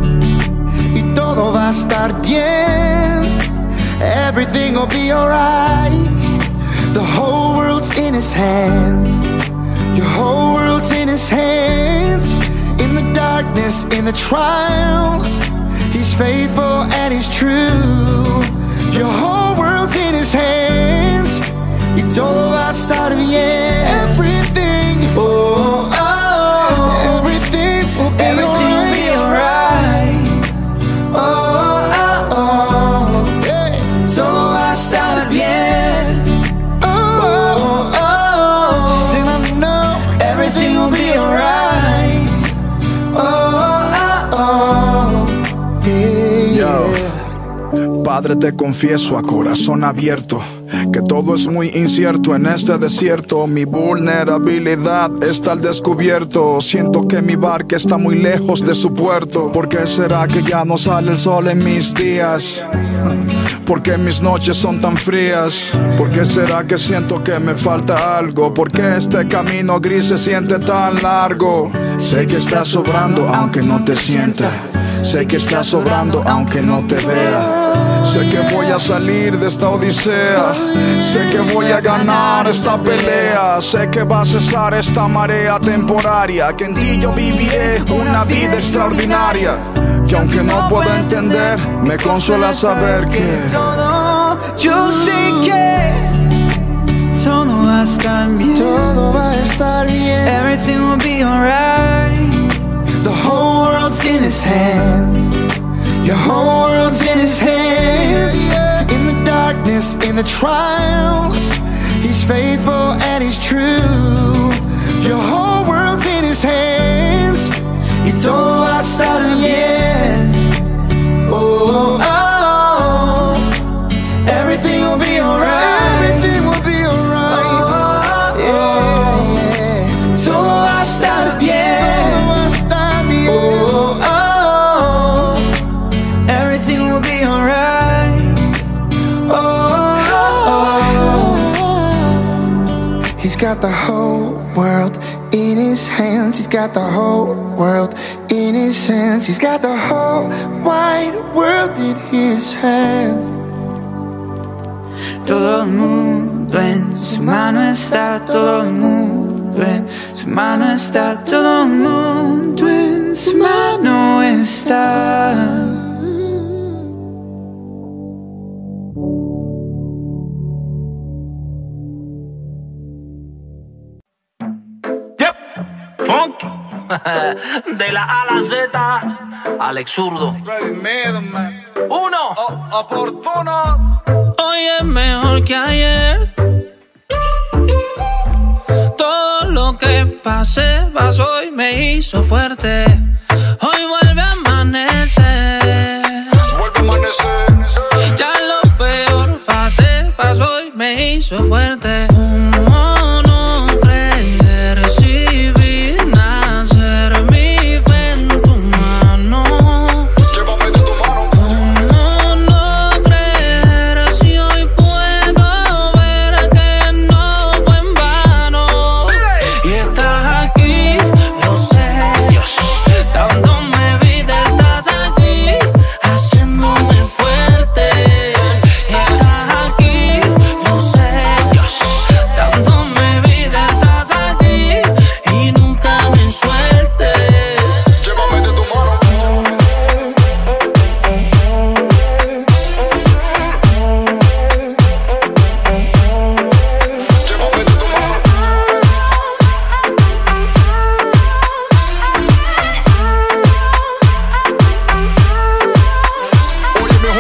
Y todo va a estar bien, everything will be alright. The whole world's in His hands, your whole world's in His hands. In the darkness, in the trials, He's faithful and He's true. Your whole world's in His hands, y todo va a estar bien. Everything, oh, oh, oh, everything will be alright. Oh, oh, oh, yeah. Todo va a estar bien. Oh, oh, oh, and I know everything will be alright. Oh, oh, oh, yeah. Padre, te confieso a corazón abierto que todo es muy incierto en este desierto. Mi vulnerabilidad está al descubierto. Siento que mi barca está muy lejos de su puerto. ¿Por qué será que ya no sale el sol en mis días? ¿Por qué mis noches son tan frías? ¿Por qué será que siento que me falta algo? ¿Por qué este camino gris se siente tan largo? Sé que estás sobrando aunque no te sienta. Sé que estás sobrando aunque no te vea. Sé que voy a salir de esta odisea. Sé que voy a ganar esta pelea. Sé que va a cesar esta marea temporaria, que en ti yo viviré una vida extraordinaria. Y aunque no puedo entender, me consuela saber que todo, yo sé que todo va a estar bien. Todo va a estar bien. Everything will be alright. The whole world's in His hands, your whole world's in His hands. In the darkness, in the trials, He's faithful and He's true. Your whole world's in His hands, y todo va a estar bien. Oh, oh, oh, everything will be alright. Everything will be alright. Oh, oh, yeah, yeah. Todo va a estar bien. Oh, oh, oh, everything will be alright. Oh, oh, oh. He's got the whole world in His hands. He's got the whole world in His hands. He's got the whole wide world in His hands. Todo el mundo en su mano está. Todo el mundo en su mano está. Todo el mundo en su mano está. Funky. De la A a la Z, Alex Zurdo. Uno. Oportuno. Hoy es mejor que ayer. Todo lo que pasé, pasó y me hizo fuerte. Hoy vuelve a amanecer. Ya lo peor pasé, pasó y me hizo fuerte. ¿Cómo no creer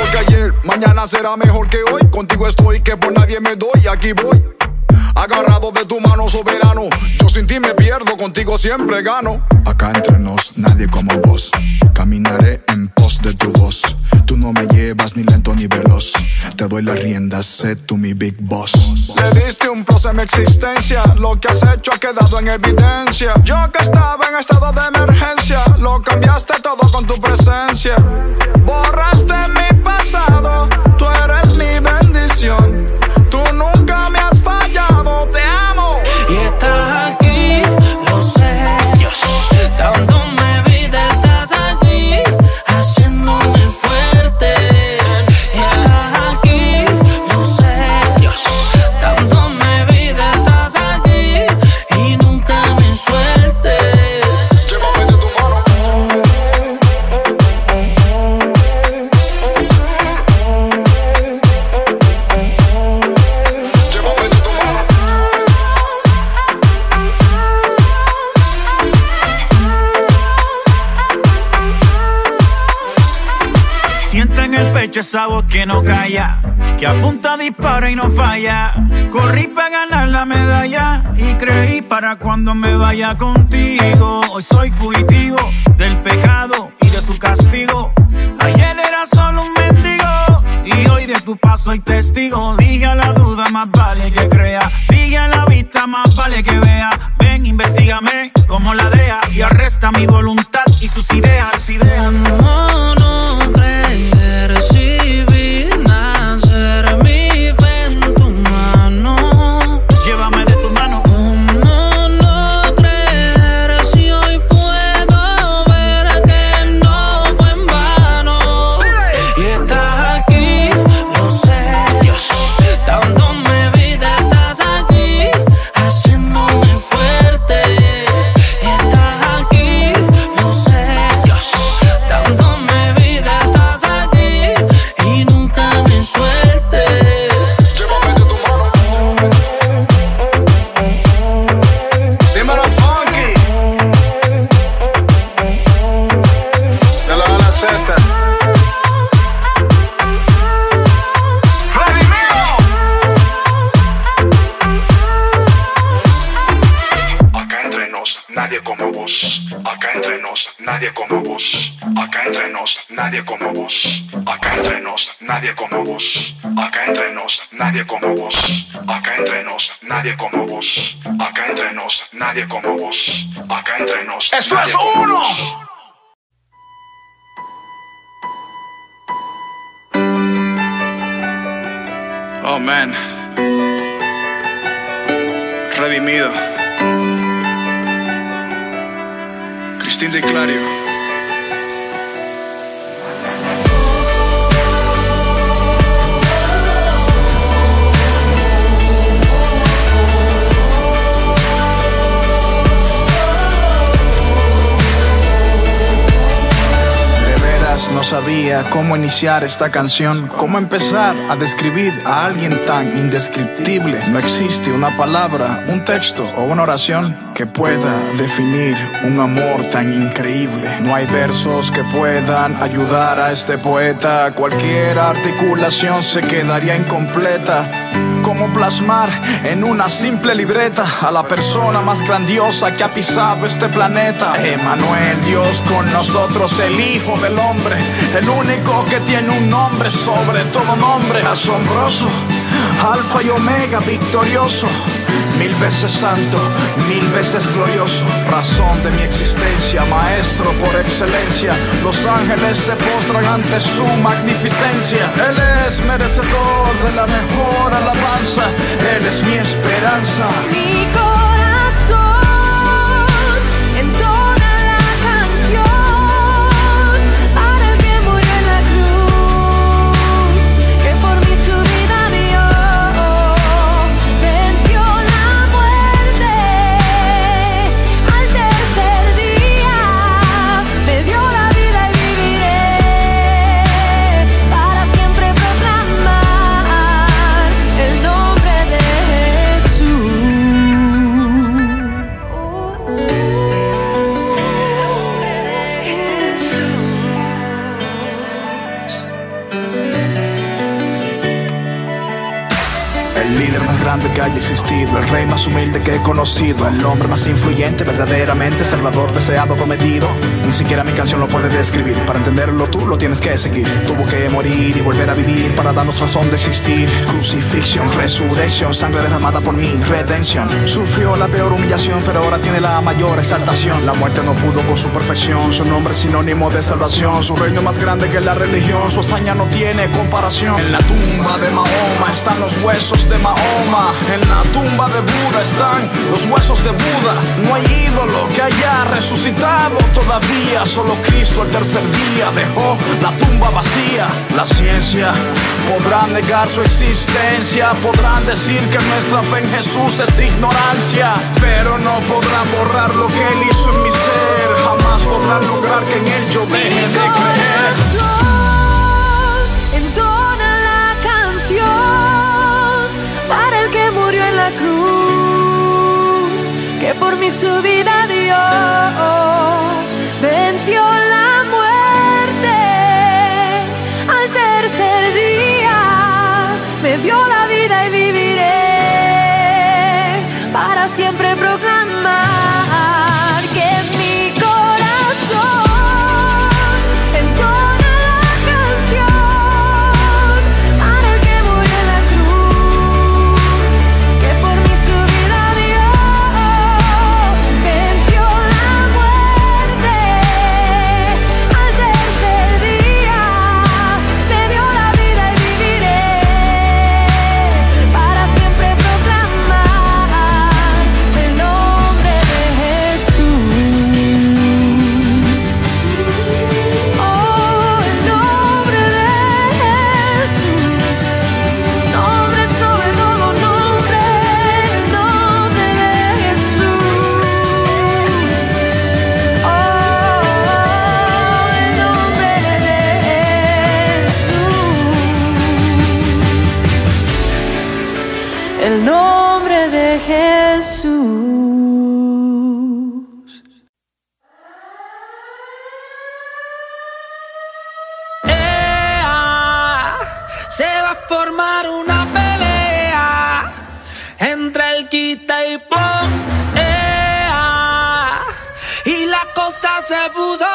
peor que ayer, mañana será mejor que hoy. Contigo estoy, que por nadie me doy, aquí voy. Agarrado de tu mano, soberano. Yo sin ti me pierdo, contigo siempre gano. Acá entre nos, nadie como vos. Caminaré en pos de tu voz. Tú no me llevas ni lento ni veloz. Te doy las riendas, sé tú mi big boss. Le diste un plus a mi existencia. Lo que has hecho ha quedado en evidencia. Yo que estaba en estado de emergencia, lo cambiaste todo con tu presencia. Borraste mi pasado, tú eres mi bendición. Tú nunca me has fallado, te amo. Y estás aquí, lo sé. Dándome vida, estás allí, haciéndome fuerte. Y estás aquí, lo sé. Dándome vida, estás allí y nunca me sueltes. Llévame de tu mano. Sienta en el pecho esa voz que no calla, que apunta, dispara y no falla. Corrí para ganar la medalla y creí para cuando me vaya contigo. Hoy soy fugitivo del pecado y de su castigo. Ayer era solo un mendigo y hoy de tu paso soy testigo. Dije a la duda, más vale que crea. Dije a la vista, más vale que vea. Ven, investígame como la DEA y arresta mi voluntad y sus ideas. No, no creer, recibir, nacer mi fe en tu mano. Llévame de tu mano. ¿Cómo no creer si hoy puedo ver que no fue en vano? Y estás aquí, lo sé. Dándome vida, estás allí, haciéndome fuerte. Estás aquí, lo sé. Dándome vida, estás allí y nunca me sueltes. Llévame de tu mano. Dímelo, Funky. De la A a la Z. Acá entre nos, nadie como vos. Acá entre nos, nadie como vos. Acá entre nos, nadie como vos. Acá entre nos, nadie como vos. Acá entre nos, nadie como vos. Acá entre nos, nadie como vos. Acá entre nos, nadie como vos. Acá entre nos. ¡Esto es uno! Oh man, redimido. Cristín de Clario. No sabía cómo iniciar esta canción, cómo empezar a describir a alguien tan indescriptible. No existe una palabra, un texto o una oración que pueda definir un amor tan increíble. No hay versos que puedan ayudar a este poeta. Cualquier articulación se quedaría incompleta. ¿Cómo plasmar en una simple libreta a la persona más grandiosa que ha pisado este planeta? Emmanuel, Dios con nosotros, el Hijo del Hombre, el único que tiene un nombre sobre todo nombre. Asombroso, Alfa y Omega, victorioso, mil veces santo, mil veces glorioso, razón de mi existencia, maestro por excelencia. Los ángeles se postran ante su magnificencia. Él es merecedor de la mejor alabanza. Él es mi esperanza. Mi corazón en toda la canción para el que murió en la cruz, que por mí su vida dio, venció la muerte al tercer día, me dio la vida y viviré para siempre proclamar el nombre de Jesús. El líder más grande que haya existido, el rey más humilde que he conocido, el hombre más influyente, verdaderamente salvador, deseado, prometido. Ni siquiera mi canción lo puede describir. Para entenderlo tú lo tienes que seguir. Tuvo que morir y volver a vivir para darnos razón de existir. Crucifixión, resurrección, sangre derramada por mí, redención. Sufrió la peor humillación, pero ahora tiene la mayor exaltación. La muerte no pudo con su perfección, su nombre es sinónimo de salvación. Su reino más grande que la religión, su hazaña no tiene comparación. En la tumba de Mahoma están los huesos de Mahoma. En la tumba de Buda están los huesos de Buda. No hay ídolo que haya resucitado todavía. Solo Cristo el tercer día dejó la tumba vacía. La ciencia podrá negar su existencia, podrán decir que nuestra fe en Jesús es ignorancia, pero no podrán borrar lo que Él hizo en mi ser. Jamás podrán lograr que en Él yo deje de creer. Entona la canción para el que murió en la cruz, que por mí su vida dio, venció la muerte al tercer día, me dio la vida y viviré para siempre proclamar que mi corazón entona la canción para el que murió en la cruz, que por mí su vida dio, venció la muerte al tercer día, me dio la vida y viviré para siempre proclamar el nombre de Jesús. Oh, el nombre de Jesús, nombre sobre todo nombre, el nombre de Jesús. Oh, el nombre de Jesús, el nombre de Jesús. Se va a formar una pelea entre el quita y pon. Y la cosa se puso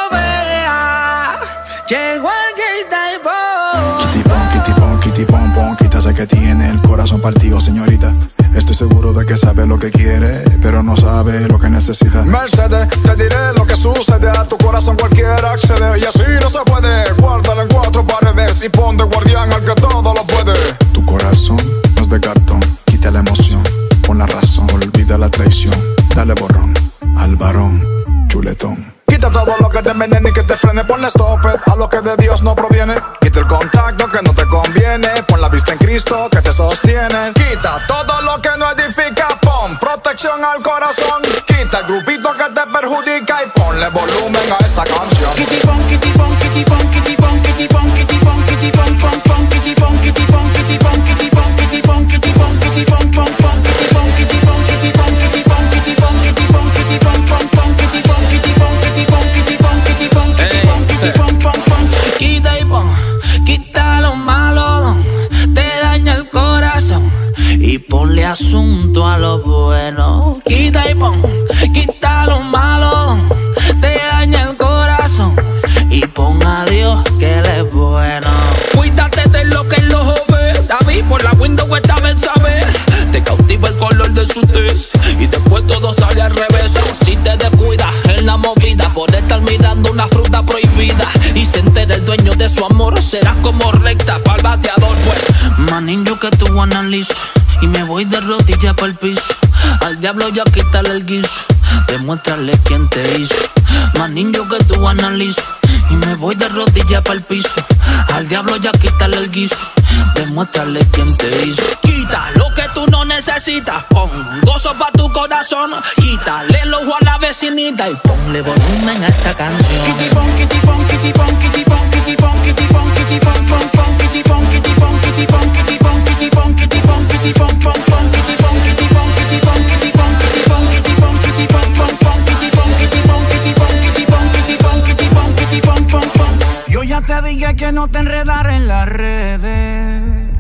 fea. Llegó el quita y pon. Kitty pom pom, quita sé que tiene el corazón partido, señorita. Estoy seguro de que sabe lo que quiere, pero no sabe lo que necesita. Mercedes, te diré lo que sucede. A tu corazón cualquiera accede, y así no se puede. Guárdalo en cuatro paredes y pon de guardián al que todo lo puede. Tu corazón no es de cartón, quita la emoción, pon la razón, olvida la traición. Dale borrón al varón chuletón. Quita todo lo que te envenene y que te frene. Ponle stop it a lo que de Dios no proviene. Quita el contacto que no te conviene. Pon la vista en Cristo que te sostiene. Quita todo lo que no edifica. Pon protección al corazón. Quita el grupito que te perjudica y ponle volumen a esta canción. Kitty pon, kitty pon, kitty pon, kitty pon, kitty pon, kitty pon, kitty pon, pon, pon, kitty pon, kitty pon, kitty pon, kitty pon, kitty pon, kitty pon, kitty pon, pon, pon, kitty pon, kitty pon, kitty pon, kitty pon, kitty pon, kitty pon, kitty pon, pon, pon, kitty pon, kitty pon, kitty pon, kitty pon, kitty pon, kitty pon, kitty pon, pon, pon. Quita y pon, quita lo malo, te daña el corazón y ponle asunto a lo bueno. Quita y pon, quita lo malo, te daña el corazón y pon a Dios que Él es bueno. Cuídate de lo que el ojo ve, David por la window esta vez sabe. Te cautiva el color de su tez y después todo sale al revés. Si te descuidas en la movida por estar mirando una fruta prohibida y se entera el dueño de su amor, serás como recta para el bateador, pues. Manín, yo que tú analizo y me voy de rodillas pa'l piso. Al diablo ya quítale el guiso, demuéstrale quién te hizo. Manín, yo que tú analizo y me voy de rodillas pa'l piso. Al diablo ya quítale el guiso, demuéstrale quién te hizo. Quita lo que tú no necesitas, pon gozo pa' tu corazón. Quítale el ojo a la vecinita y ponle volumen a esta canción. Kitty pon, kitty pon, kitty pon, kitty pon, kitty pon, kitty pon, kitty pon, pon, pon, kitty pon, kitty pon, kitty pon, kitty pon, kitty pon, kitty pon, kitty pon, pon, pon, kitty pon, kitty pon, kitty pon, kitty pon, kitty pon, kitty pon, kitty pon, pon, pon, kitty pon, kitty pon, kitty pon, kitty pon, kitty pon, kitty pon, kitty pon, pon, pon. Yo ya te dije que no te enredar en las redes, que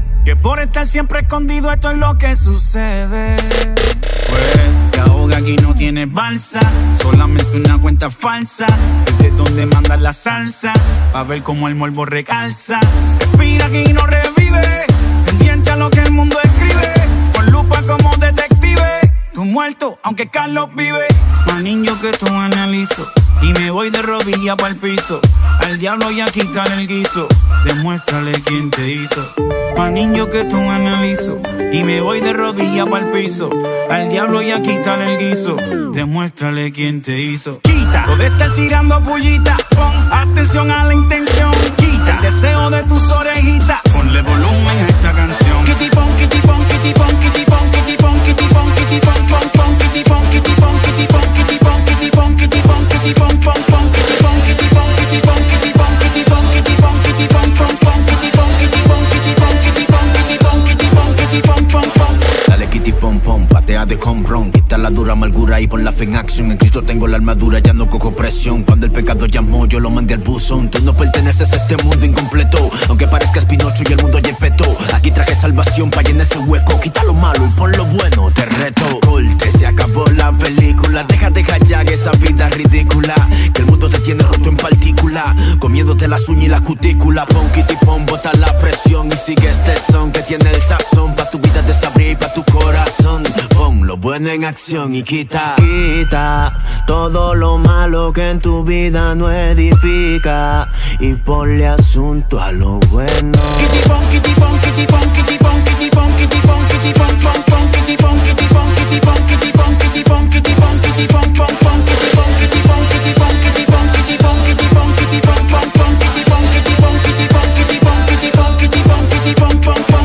Por estar siempre escondido, esto es lo que sucede. Pues te ahoga, aquí no tienes balsa, solamente una cuenta falsa. Es de donde mandan la salsa, pa' ver cómo el morbo recalza. Respira aquí y no revive, pendiente a lo que el mundo escribe. Con lupa como detective, tú muerto, aunque Carlos vive. Más niño que tú analizo, y me voy de rodilla pa'l piso. Al diablo ya quitar el guiso, demuéstrale quién te hizo. Más niño que tú analizo, y me voy de rodilla pa'l piso. Al diablo ya quitar el guiso, demuéstrale quién te hizo. Quita lo de estar tirando pullita, pon atención a la intención. Quita el deseo de tus orejitas, ponle volumen a esta canción. Kitty pon, kitty pon, kitty pon, kitty pon, kitty pon, kitty pon, kitty pon, pon, pon, kitty pon, kitty pon, kitty pon, kitty pon, kitty pon, kitty pon, kitty pon, pon, pon, kitty pon, kitty pon, kitty pon, kitty pon, kitty pon, kitty pon, kitty pon, pon, pon, kitty pon, kitty pon, kitty pon, kitty pon, kitty pon, kitty pon, kitty pon, pon, pon. Dale kitty pom pom, patea de home run, quita la dura amargura y pon la fe en acción. En Cristo tengo la armadura, ya no cojo presión. Cuando el pecado llamó, yo lo mandé al buzón. Tú no perteneces a este mundo incompleto, aunque parezcas Pinocho y el mundo ya petó. Aquí traje salvación pa' llenar ese hueco. Quita lo malo y pon lo bueno, te reto. Corte, se acabó la película. Deja ya esa vida ridícula, que el mundo te tiene roto en partícula, comiéndote las uñas y las cutículas. Pon kitty pon, bota la presión y sigue este son que tiene el sazón pa' tu vida desabrir y pa' tu corazón. Pon lo bueno en acción y quita todo lo malo que en tu vida no edifica y ponle asunto a lo bueno. Kitty pon, kitty pon, kitty pon, kitty pon, kitty pon, kitty pon, kitty pon, pon, pon, kitty pon, kitty pon, kitty pon, kitty pon, kitty pon, kitty pon, kitty pon, pon, pon, kitty pon, kitty pon, kitty pon, kitty pon, kitty pon, kitty pon, kitty pon, pon, pon, kitty pon, kitty pon, kitty pon, kitty pon, kitty pon, kitty pon, kitty pon, pon, pon.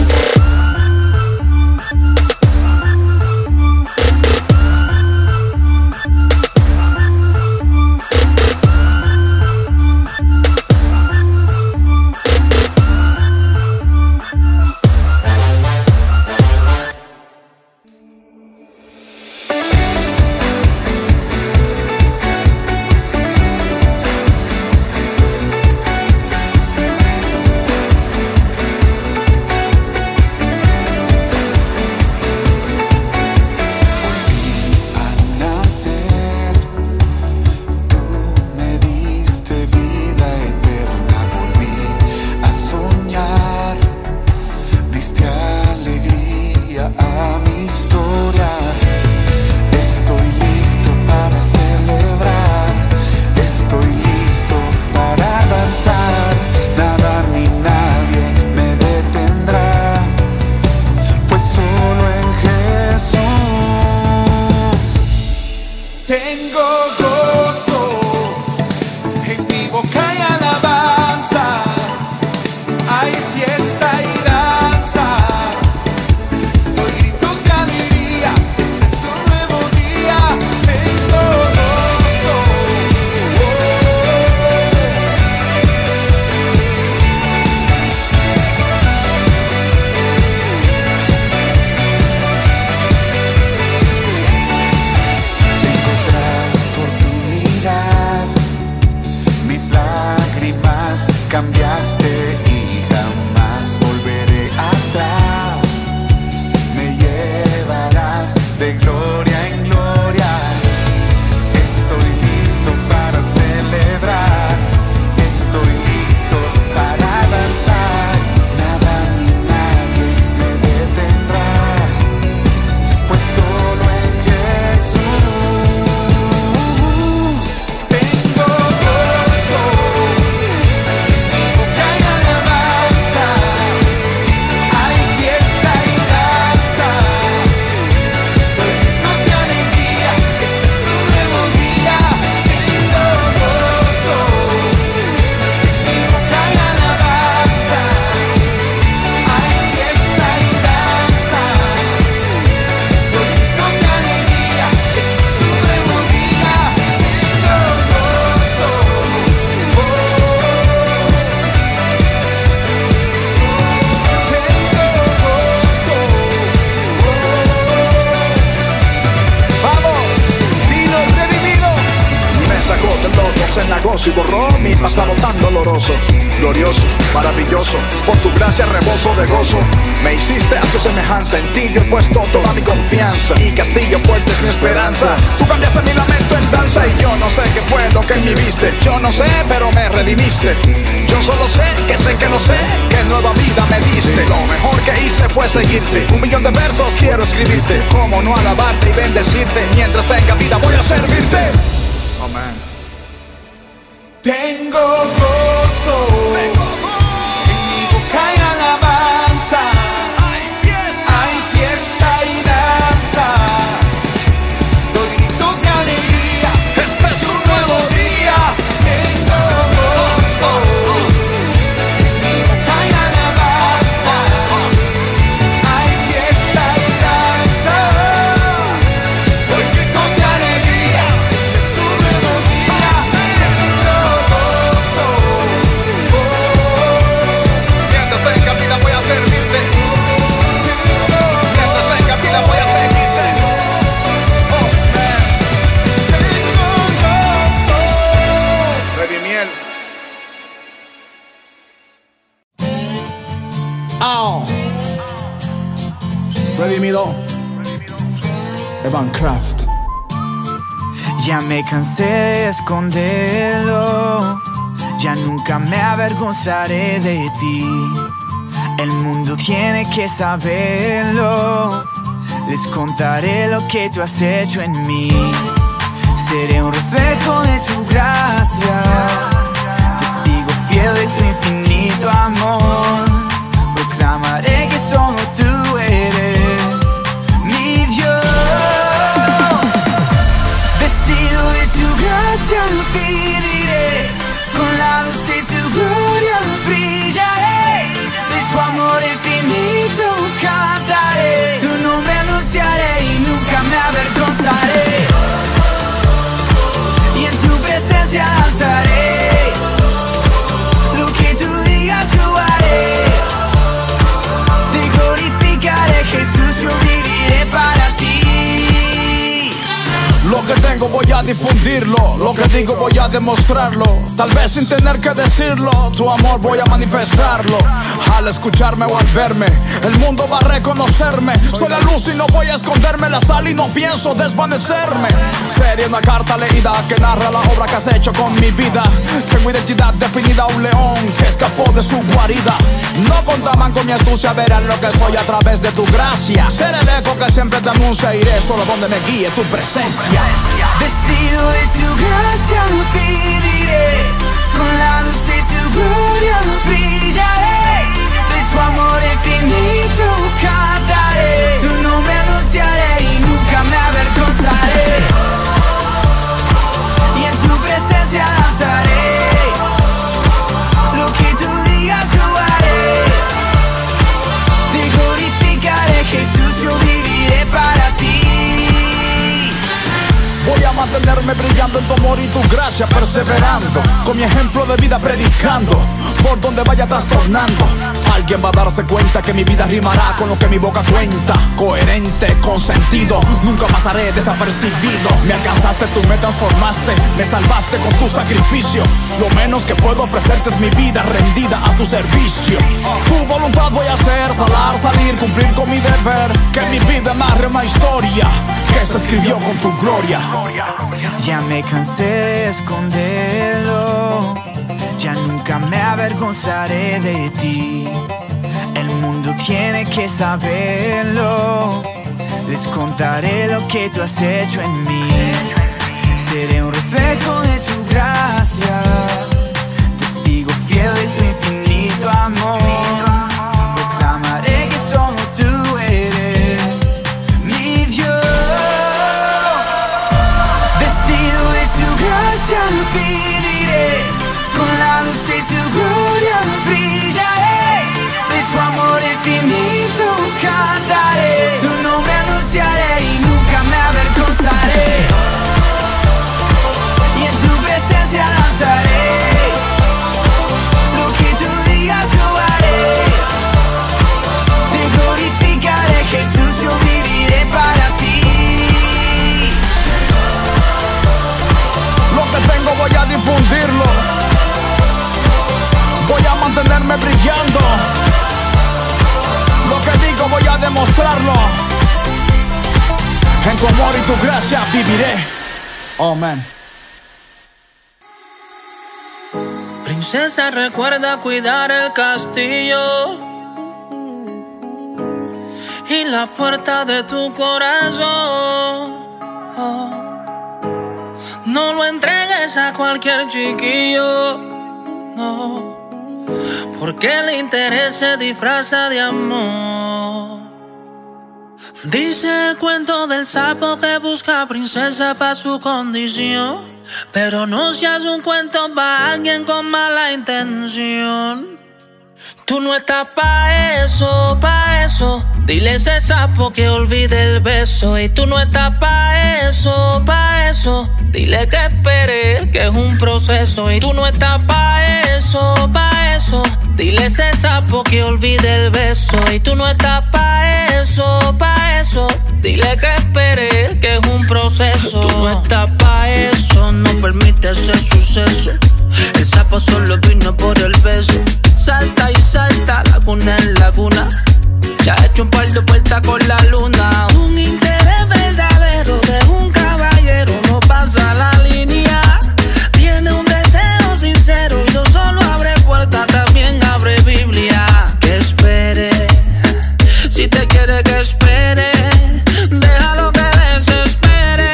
gozo y borró mi pasado tan doloroso. Glorioso, maravilloso, por tu gracia reboso de gozo. Me hiciste a tu semejanza, en ti yo he puesto toda mi confianza. Y castillo fuerte es mi esperanza. Tú cambiaste mi lamento en danza. Y yo no sé qué fue lo que en mí viste. Yo no sé, pero me redimiste. Yo solo sé que no sé, que nueva vida me diste. Lo mejor que hice fue seguirte. 1 millón de versos quiero escribirte. Cómo no alabarte y bendecirte. Mientras tenga vida voy a servirte. Amén. Tengo gozo, en mi boca hay alabanza, hay fiesta y danza, doy gritos de alegría, este es un nuevo día. Tengo gozo, en mi boca hay alabanza, hay fiesta y danza, doy gritos de alegría, este es un nuevo día. Mientras tenga vida voy a servirte. Mientras tenga vida voy a seguirte. Oh, man. Redimiel. Oh. Redimido. Evan Craft. Ya me cansé de esconderlo, ya nunca me avergonzaré de ti. El mundo tiene que saberlo, les contaré lo que tú has hecho en mí. Seré un reflejo de tu gracia, testigo fiel de tu infinito amor. Proclamaré que solo tú eres mi Dios. Vestido de tu gracia viviré, con la luz de tu gloria brillaré, de tu amor infinito cantaré, tu nombre anunciaré y nunca me avergonzaré, y en tu presencia danzaré, lo que tú digas yo haré, te glorificaré Jesús, yo viviré para ti. Lo que tengo voy a difundirlo, lo que digo voy a demostrarlo. Tal vez sin tener que decirlo, tu amor voy a manifestarlo. Al escucharme o al verme, el mundo va a reconocerme. Soy la luz y no voy a esconderme, la sal y no pienso desvanecerme. Sería una carta leída que narra la obra que has hecho con mi vida. Tengo identidad definida, un león que escapó de su guarida. No contaban con mi astucia, verán lo que soy a través de tu gracia. Seré el eco que siempre te anuncia, iré solo donde me guíe tu presencia. Vestido de tu gracia viviré, con la luz de tu gloria brillaré, de tu amor infinito cantaré, tu nombre anunciaré y nunca me avergonzaré, y en tu presencia danzaré, lo que tú digas yo haré, te glorificaré Jesús, yo viviré para ti. Voy a mantenerme brillando en tu amor y tu gracia, perseverando, con mi ejemplo de vida predicando, por donde vaya trastornando. Alguien va a darse cuenta que mi vida rimará con lo que mi boca cuenta. Coherente, con sentido, nunca pasaré desapercibido. Me alcanzaste, tú me transformaste, me salvaste con tu sacrificio. Lo menos que puedo ofrecerte es mi vida rendida a tu servicio. Tu voluntad voy a hacer, salir, cumplir con mi deber. Que mi vida narre una historia que se escribió con tu gloria. Ya me cansé de esconderlo, ya nunca me avergonzaré de ti. El mundo tiene que saberlo, les contaré lo que tú has hecho en mí. Seré un reflejo de tu gracia, testigo fiel de tu infinito amor. Proclamaré que solo tú eres mi Dios. Vestido de tu gracia viviré, con la luz de tu gloria brillaré, de tu amor infinito cantaré, tu nombre anunciaré y nunca me avergonzaré, y en tu presencia danzaré, lo que tú digas yo haré, te glorificaré Jesús, yo viviré para ti. Lo que tengo voy a difundirlo, demostrarlo. En tu amor y tu gracia viviré. Amén. Princesa, recuerda cuidar el castillo y la puerta de tu corazón. No lo entregues a cualquier chiquillo, no, porque el interés se disfraza de amor. Dice el cuento del sapo que busca princesa pa' su condición, pero no seas un cuento pa' alguien con mala intención. Tú no estás pa' eso, pa' eso. Dile a ese sapo que olvide el beso. Y tú no estás pa' eso, pa' eso. Dile que espere, que es un proceso. Y tú no estás pa' eso, pa' eso. Dile a ese sapo que olvide el beso. Y tú no estás pa' eso, pa' eso. Dile que espere, que es un proceso. Tú no estás pa' eso, no permite ese suceso. El sapo solo vino por el beso. Salta y salta, laguna en laguna. Ya he hecho un par de vueltas con la luna. Un interés verdadero de un caballero no pasa la línea. Tiene un deseo sincero y no solo abre puertas, también abre Biblia. Que espere, si te quiere que espere. Déjalo que desespere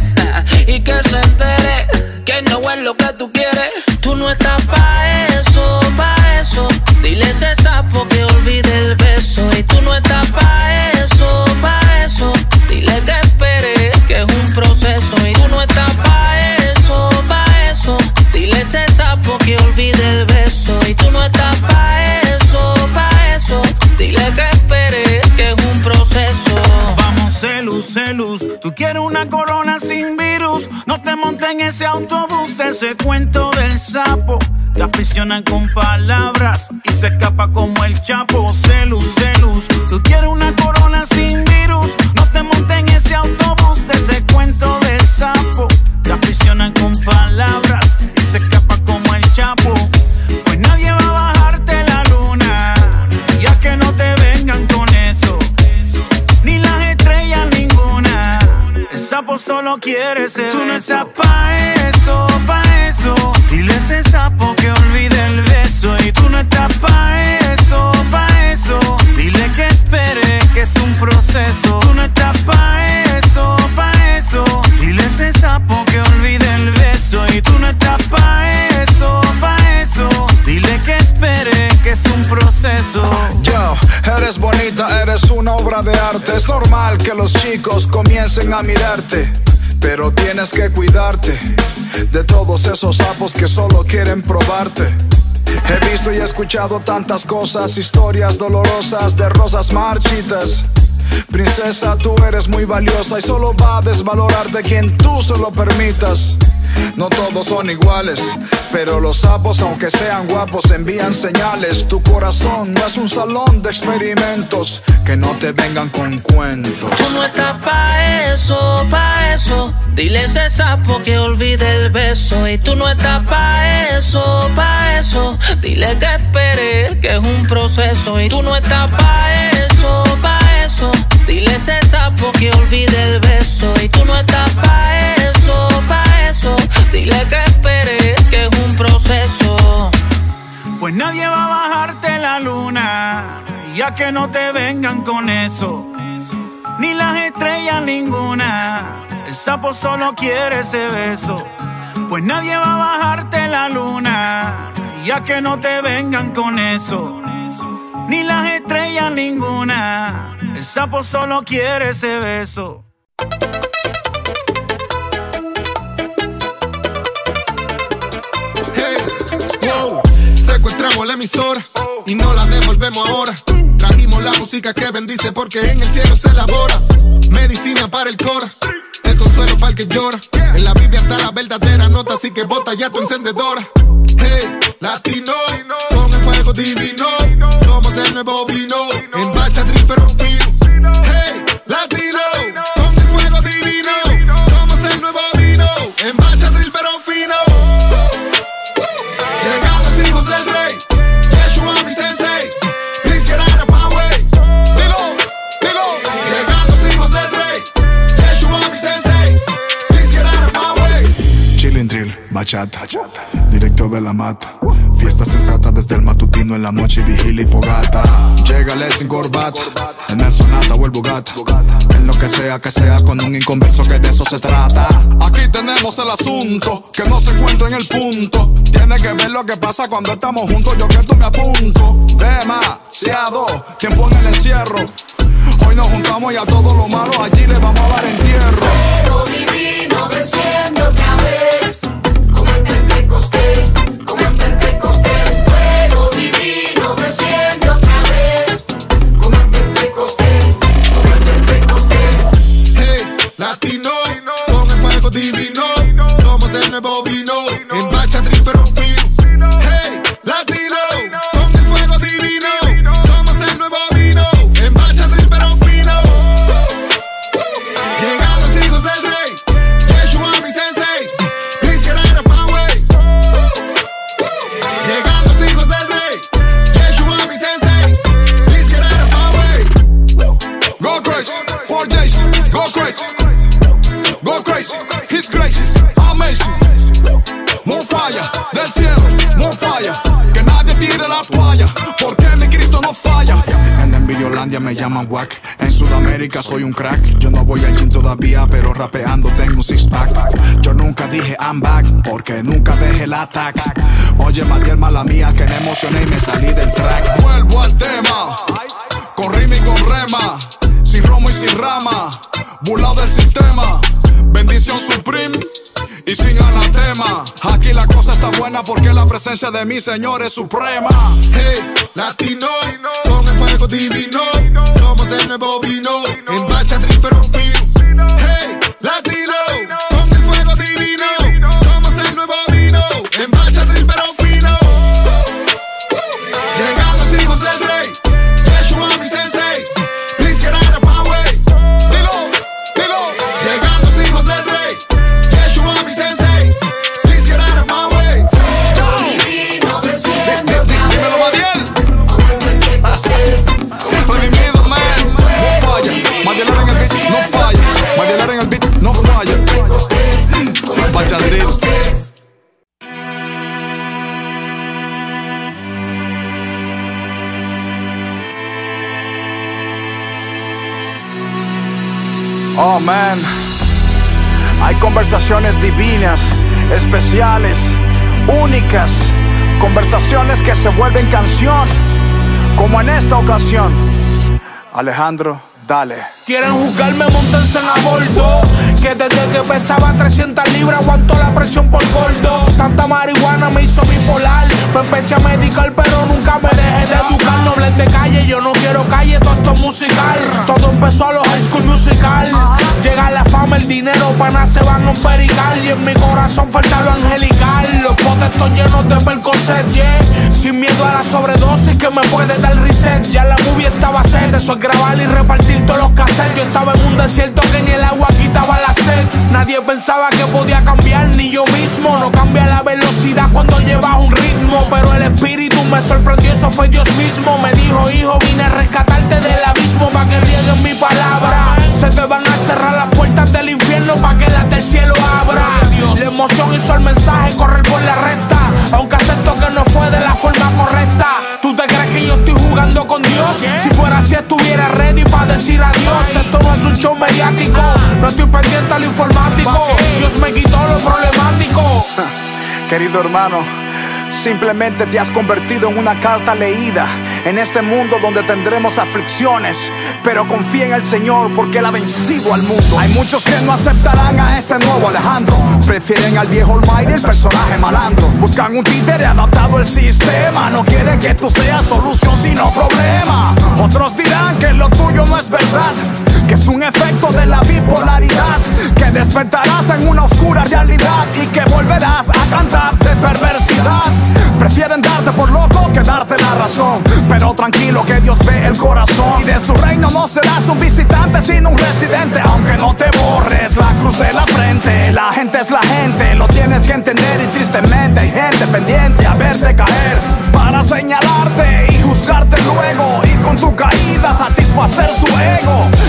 y que se entere que no es lo que tú quieres. Tú no estás pa' eso, pa' eso. Dile a ese sapo que olvide el beso. Y tú no estás pa' eso, pa' eso. Dile que espere, que es un proceso. Y tú no estás pa' eso, pa' eso. Dile a ese sapo que olvide el beso. Y tú no estás pa' eso, pa' eso. Dile que espere, que es un proceso. Vamos, celus, celus. Tú quieres una corona sin virus. No te montes en ese autobús de ese cuento del sapo. Te aprisionan con palabras y se escapa como el Chapo. Celus, celus. Tú quieres una corona sin virus. No te montes en ese autobús de ese cuento del sapo. Te aprisionan con palabras y se escapa como el Chapo. Pues nadie va a bajarte la luna, ya que no te vengan con eso. Ni las estrellas ninguna. El sapo solo quiere ese beso. Tú no estás pa' eso, pa' eso. Dile a ese sapo que olvide el beso. Y tú no estás pa' eso, pa' eso. Dile que espere, que es un proceso. Tú no estás pa' eso, pa' eso. Dile a ese sapo que olvide el beso. Y tú no estás pa' eso, pa' eso. Dile que espere, que es un proceso. Yo, eres bonita, eres una obra de arte. Es normal que los chicos comiencen a mirarte, pero tienes que cuidarte de todos esos sapos que solo quieren probarte. He visto y escuchado tantas cosas, historias dolorosas de rosas marchitas. Princesa, tú eres muy valiosa y solo va a desvalorarte quien tú se lo permitas. No todos son iguales, pero los sapos, aunque sean guapos, envían señales. Tu corazón no es un salón de experimentos, que no te vengan con cuentos. Tú no estás pa' eso, pa' eso. Dile a ese sapo que olvide el beso. Y tú no estás pa' eso, pa' eso. Dile que espere, que es un proceso. Y tú no estás pa' eso, pa' eso. Dile a ese sapo que olvide el beso. Y tú no estás pa' eso, pa' eso. Dile que espere, que es un proceso. Pues nadie va a bajarte la luna, ya que no te vengan con eso. Ni las estrellas ninguna. El sapo solo quiere ese beso. Pues nadie va a bajarte la luna, ya que no te vengan con eso. Ni las estrellas ninguna. El sapo solo quiere ese beso. Secuestramos la emisora y no la devolvemos ahora. Trajimos la música que bendice porque en el cielo se elabora. Medicina para el cora, el consuelo para el que llora. En la Biblia está la verdadera nota, así que bota ya tu encendedora. Hey, latino, con el fuego divino. Somos el nuevo vino, en bachatril pero fino. Hey, latino, con el fuego divino. Somos el nuevo vino, en bachatril pero fino. Llegan los hijos del rey, Yeshua mi sensei. Please get out of my way. Dilo, dilo. bachata, directo de la mata. Fiesta sensata desde el matutino en la noche, vigilia y fogata. Llegale sin corbata, en el Sonata o el Bugatti. En lo que sea con un inconverso que de eso se trata. Aquí tenemos el asunto, que no se encuentra en el punto. Tiene que ver lo que pasa cuando estamos juntos, yo que tú me apunto. Demasiado tiempo en el encierro. Hoy nos juntamos y a todos los malos allí les vamos a dar entierro. Fuego divino desciende otra vez, como en Pentecostés, como en Pentecostés. Fuego divino desciende otra vez, como en Pentecostés, como en Pentecostés. Hey, latino, con el fuego divino, somos el nuevo vino, en bachatril pero fino. Hey, latino, con el fuego divino, somos el nuevo vino, en bachatril pero fino. Llegan los hijos del rey, Yeshua mi sensei, please get out of my way. Llegan los hijos del rey, Yeshua mi sensei, please get out of my way. Go crazy, 4 days, go crazy. Go crazy, he's crazy, amazing. More fire, del cielo, more fire. Que nadie tire la toalla, porque mi Cristo no falla. En Envidiolandia me llaman wack, en Sudamérica soy un crack. Yo no voy al gym todavía, pero rapeando tengo un six pack. Yo nunca dije I'm back, porque nunca dejé el attack. Oye, Matiel, mala mía, que me emocioné y me salí del track. Vuelvo al tema, con rima y con rema, sin romo y sin rama, burlado del sistema. Bendición supreme y sin anatema. Aquí la cosa está buena porque la presencia de mi Señor es suprema. Hey, latino, con el fuego divino, somos el nuevo vino, en bachatril pero fino. Hey, latino, con el fuego divino, somos el nuevo vino, en bachatril pero fino. Llegan los hijos del rey, Yeshua mi sensei, please get out of my way. Dilo, dilo. Llegan los hijos del rey, Yeshua mi sensei, please get out of my way. Divino desciende otra Dímelo, Madiel. como en Pentecostés. Redimido, man. No falla. Madiel en el beat, no falla. Madiel en el beat, no falla. Bachadril. Oh man, hay conversaciones divinas, especiales, únicas, conversaciones que se vuelven canción, como en esta ocasión. Alejandro, dale. Quieren juzgarme, montense en a bordo, que desde que pesaba 300 libras aguantó la presión por gordo. Tanta marihuana me hizo bipolar, me empecé a medicar pero nunca me dejé de educar. No hablen de calle, yo no quiero calle, todo esto es musical. Todo empezó a los High School Musical. Llega la fama, el dinero, panas se van a un perical. Y en mi corazón falta lo angelical. Los potes están llenos de Percocet, yeah. Sin miedo a la sobredosis que me puede dar reset. Ya la movie estaba set, eso es grabar y repartir todos los cassettes. Yo estaba en un desierto que ni el agua quitaba la sed. Nadie pensaba que podía cambiar, ni yo mismo. No cambia la velocidad cuando llevas un ritmo, pero el espíritu me sorprendió, eso fue Dios mismo. Me dijo, hijo, vine a rescatarte del abismo, pa' que rieguen mi palabra. Se te van a cerrar las puertas del infierno, pa' que las del cielo abra. La emoción hizo el mensaje correr por la recta, aunque acepto que no fue de la forma correcta. ¿Tú te crees que yo estoy jugando con Dios? Si fuera así estuviera ready pa' decir adiós. Esto no es un show mediático, no estoy pendiente a lo informático. Dios me quitó lo problemático. Querido hermano, simplemente te has convertido en una carta leída en este mundo donde tendremos aflicciones, pero confía en el Señor porque Él ha vencido al mundo. Hay muchos que no aceptarán a este nuevo Alejandro, prefieren al viejo Almighty, el personaje malandro. Buscan un títere adaptado al sistema, no quieren que tú seas solución sino problema. Otros dirán que lo tuyo no es verdad, que es un efecto de la bipolaridad, que despertarás en una oscura realidad y que volverás a cantar de perversidad. Prefieren darte por loco que darte la razón, pero tranquilo que Dios ve el corazón. Y de su reino no serás un visitante sino un residente, aunque no te borres la cruz de la frente. La gente es la gente, lo tienes que entender, y tristemente hay gente pendiente a verte caer para señalarte y juzgarte luego, y con tu caída satisfacer su ego.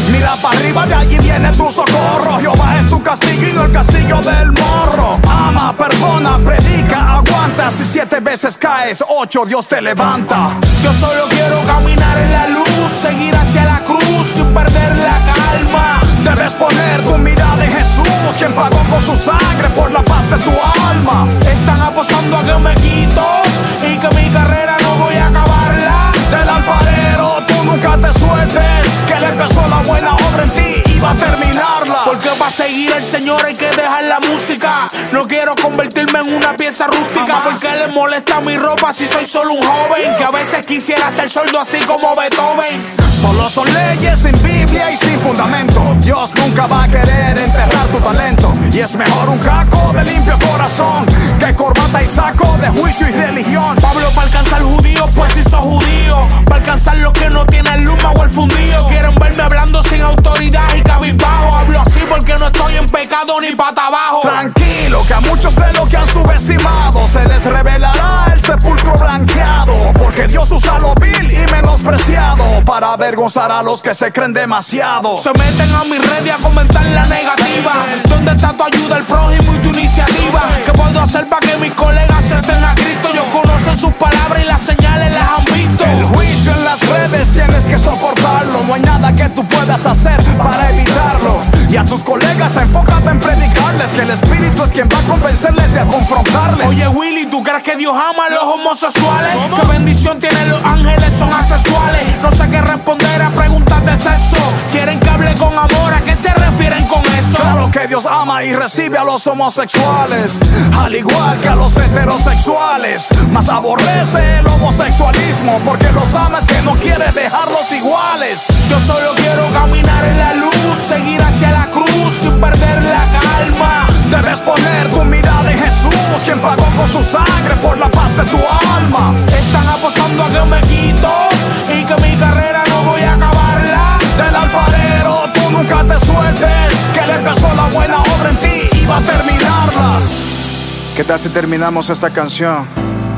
Mira para arriba, de allí viene tu socorro. Jehová es tu castigo y no el castigo del morro. Ama, perdona, predica, aguanta. Si 7 veces caes, 8 Dios te levanta. Yo solo quiero caminar en la luz, seguir hacia la cruz sin perder la calma. Debes poner tu mirada en Jesús, quien pagó con su sangre por la paz de tu alma. Están apostando a que me quito y que mi carrera no voy a acabarla. Del alfarero tú nunca te sueltes, que él empezó la buena obra en ti y va a terminarla. Porque para seguir al Señor hay que dejar la música. No quiero convertirme en una pieza rústica. Porque le molesta mi ropa si soy solo un joven que a veces quisiera ser sordo así como Beethoven. Solo son leyes sin Biblia y sin fundamento. Dios nunca va a querer enterrar tu talento. Y es mejor un caco de limpio corazón que corbata y saco de juicio y religión. Pablo para alcanzar judíos, pues si sos judío. Para alcanzar los que no tienen luma o el fundido. Quieren verme hablando sin autoridad y cabizbajo. Hablo así porque no estoy en pecado ni pata abajo. Tranquilo, que a muchos de los que han subestimado se les revelará el sepulcro blanqueado. Porque Dios usa lo vil y menospreciado para avergonzar a los que se creen demasiado. Se meten a mi red y a comentar la negativa. ¿Dónde está tu ayuda al prójimo y tu iniciativa? ¿Qué puedo hacer para que mis colegas acepten a Cristo? Ellos conocen sus palabras y las señales las han visto. El juicio en las redes tienes que soportarlo. No hay nada que tú puedas hacer para evitarlo. Y a tus colegas enfócate en predicarles que el Espíritu es quien va a convencerles y a confrontarles. Oye Willy, ¿tú crees que Dios ama a los homosexuales? ¿Qué bendición tienen los ángeles? Son asexuales. No sé qué responder a preguntas de sexo. Quieren que hable con amor, ¿a qué se refieren con eso? Claro que Dios ama y recibe a los homosexuales, al igual que a los heterosexuales. Mas aborrece el homosexualismo porque los ama, es que no quiere dejarlos iguales. Yo solo quiero caminar en la luz, seguir hacia la cruz sin perder la calma. Debes poner tu mirada en Jesús, quien pagó con su sangre por la paz de tu alma. Están apostando a que me quito y que mi carrera no voy a acabarla. Del alfarero tú nunca te sueltes, que él empezó la buena obra en ti y va a terminarla. ¿Qué tal si terminamos esta canción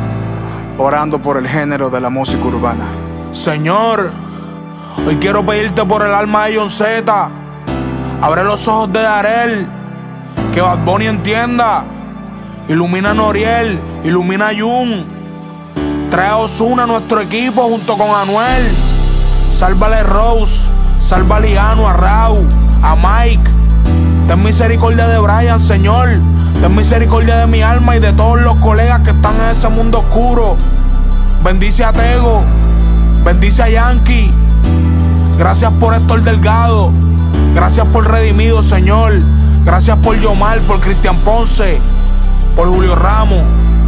orando por el género de la música urbana? Señor, hoy quiero pedirte por el alma de John Z. Abre los ojos de Darel, que Bad Bunny entienda. Ilumina a Noriel, ilumina a Jun. Trae a Ozuna a nuestro equipo junto con Anuel. Sálvale a Rose, salva a Liano, a Raúl, a Mike. Ten misericordia de Brian, Señor. Ten misericordia de mi alma y de todos los colegas que están en ese mundo oscuro. Bendice a Tego, bendice a Yankee. Gracias por Héctor Delgado. Gracias por Redimido, Señor. Gracias por Yomar, por Cristian Ponce, por Julio Ramos.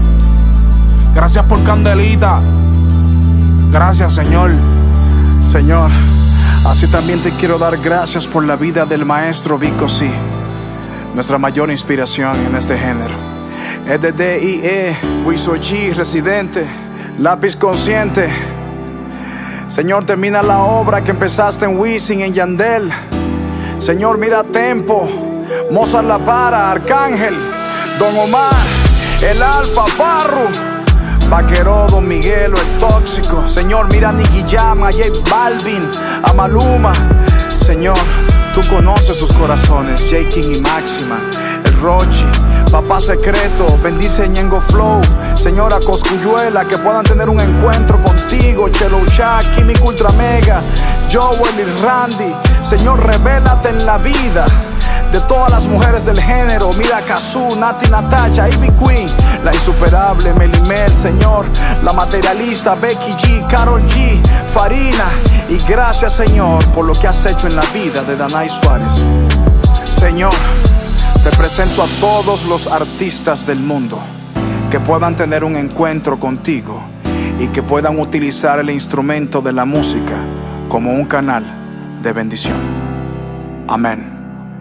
Gracias por Candelita. Gracias, Señor. Señor, así también te quiero dar gracias por la vida del maestro Vico C, nuestra mayor inspiración en este género. Es de D.I.E., Wiso G, Residente, Lápiz Consciente. Señor, termina la obra que empezaste en Wisin, en Yandel. Señor, mira Tempo, Mozart La Para, Arcángel, Don Omar, El Alfa, Farru, Vaquero, Don Miguelo, El Tóxico. Señor, mira a Nicky Jam, a J Balvin, a Maluma. Señor, tú conoces sus corazones, J King y Máxima, El Rochi, Papá Secreto, bendice Ñengo Flow. Señora Coscuyuela, que puedan tener un encuentro contigo. Chelo Chak, Químico Ultra Mega, Joel y Randy. Señor, revélate en la vida de todas las mujeres del género. Mira Kazoo, Nati Natasha, Ivy Queen, la insuperable Melimel. Señor, la materialista Becky G, Karol G, Farina. Y gracias, Señor, por lo que has hecho en la vida de Danay Suárez. Señor, te presento a todos los artistas del mundo que puedan tener un encuentro contigo y que puedan utilizar el instrumento de la música como un canal de bendición. Amén.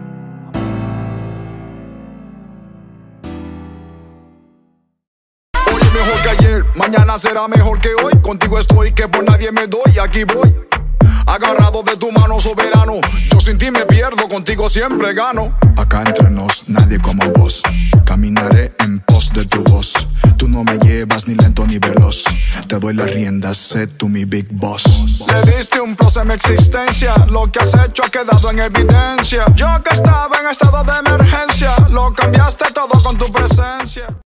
Hoy es mejor que ayer, mañana será mejor que hoy. Contigo estoy, que por nadie me doy, aquí voy. Agarrado de tu mano, soberano. Yo sin ti me pierdo, contigo siempre gano. Acá entre nos, nadie como vos. Caminaré en pos de tu voz. Tú no me llevas ni lento ni veloz. Te doy la rienda, sé tú mi big boss. Le diste un plus en mi existencia, lo que has hecho ha quedado en evidencia. Yo que estaba en estado de emergencia, lo cambiaste todo con tu presencia.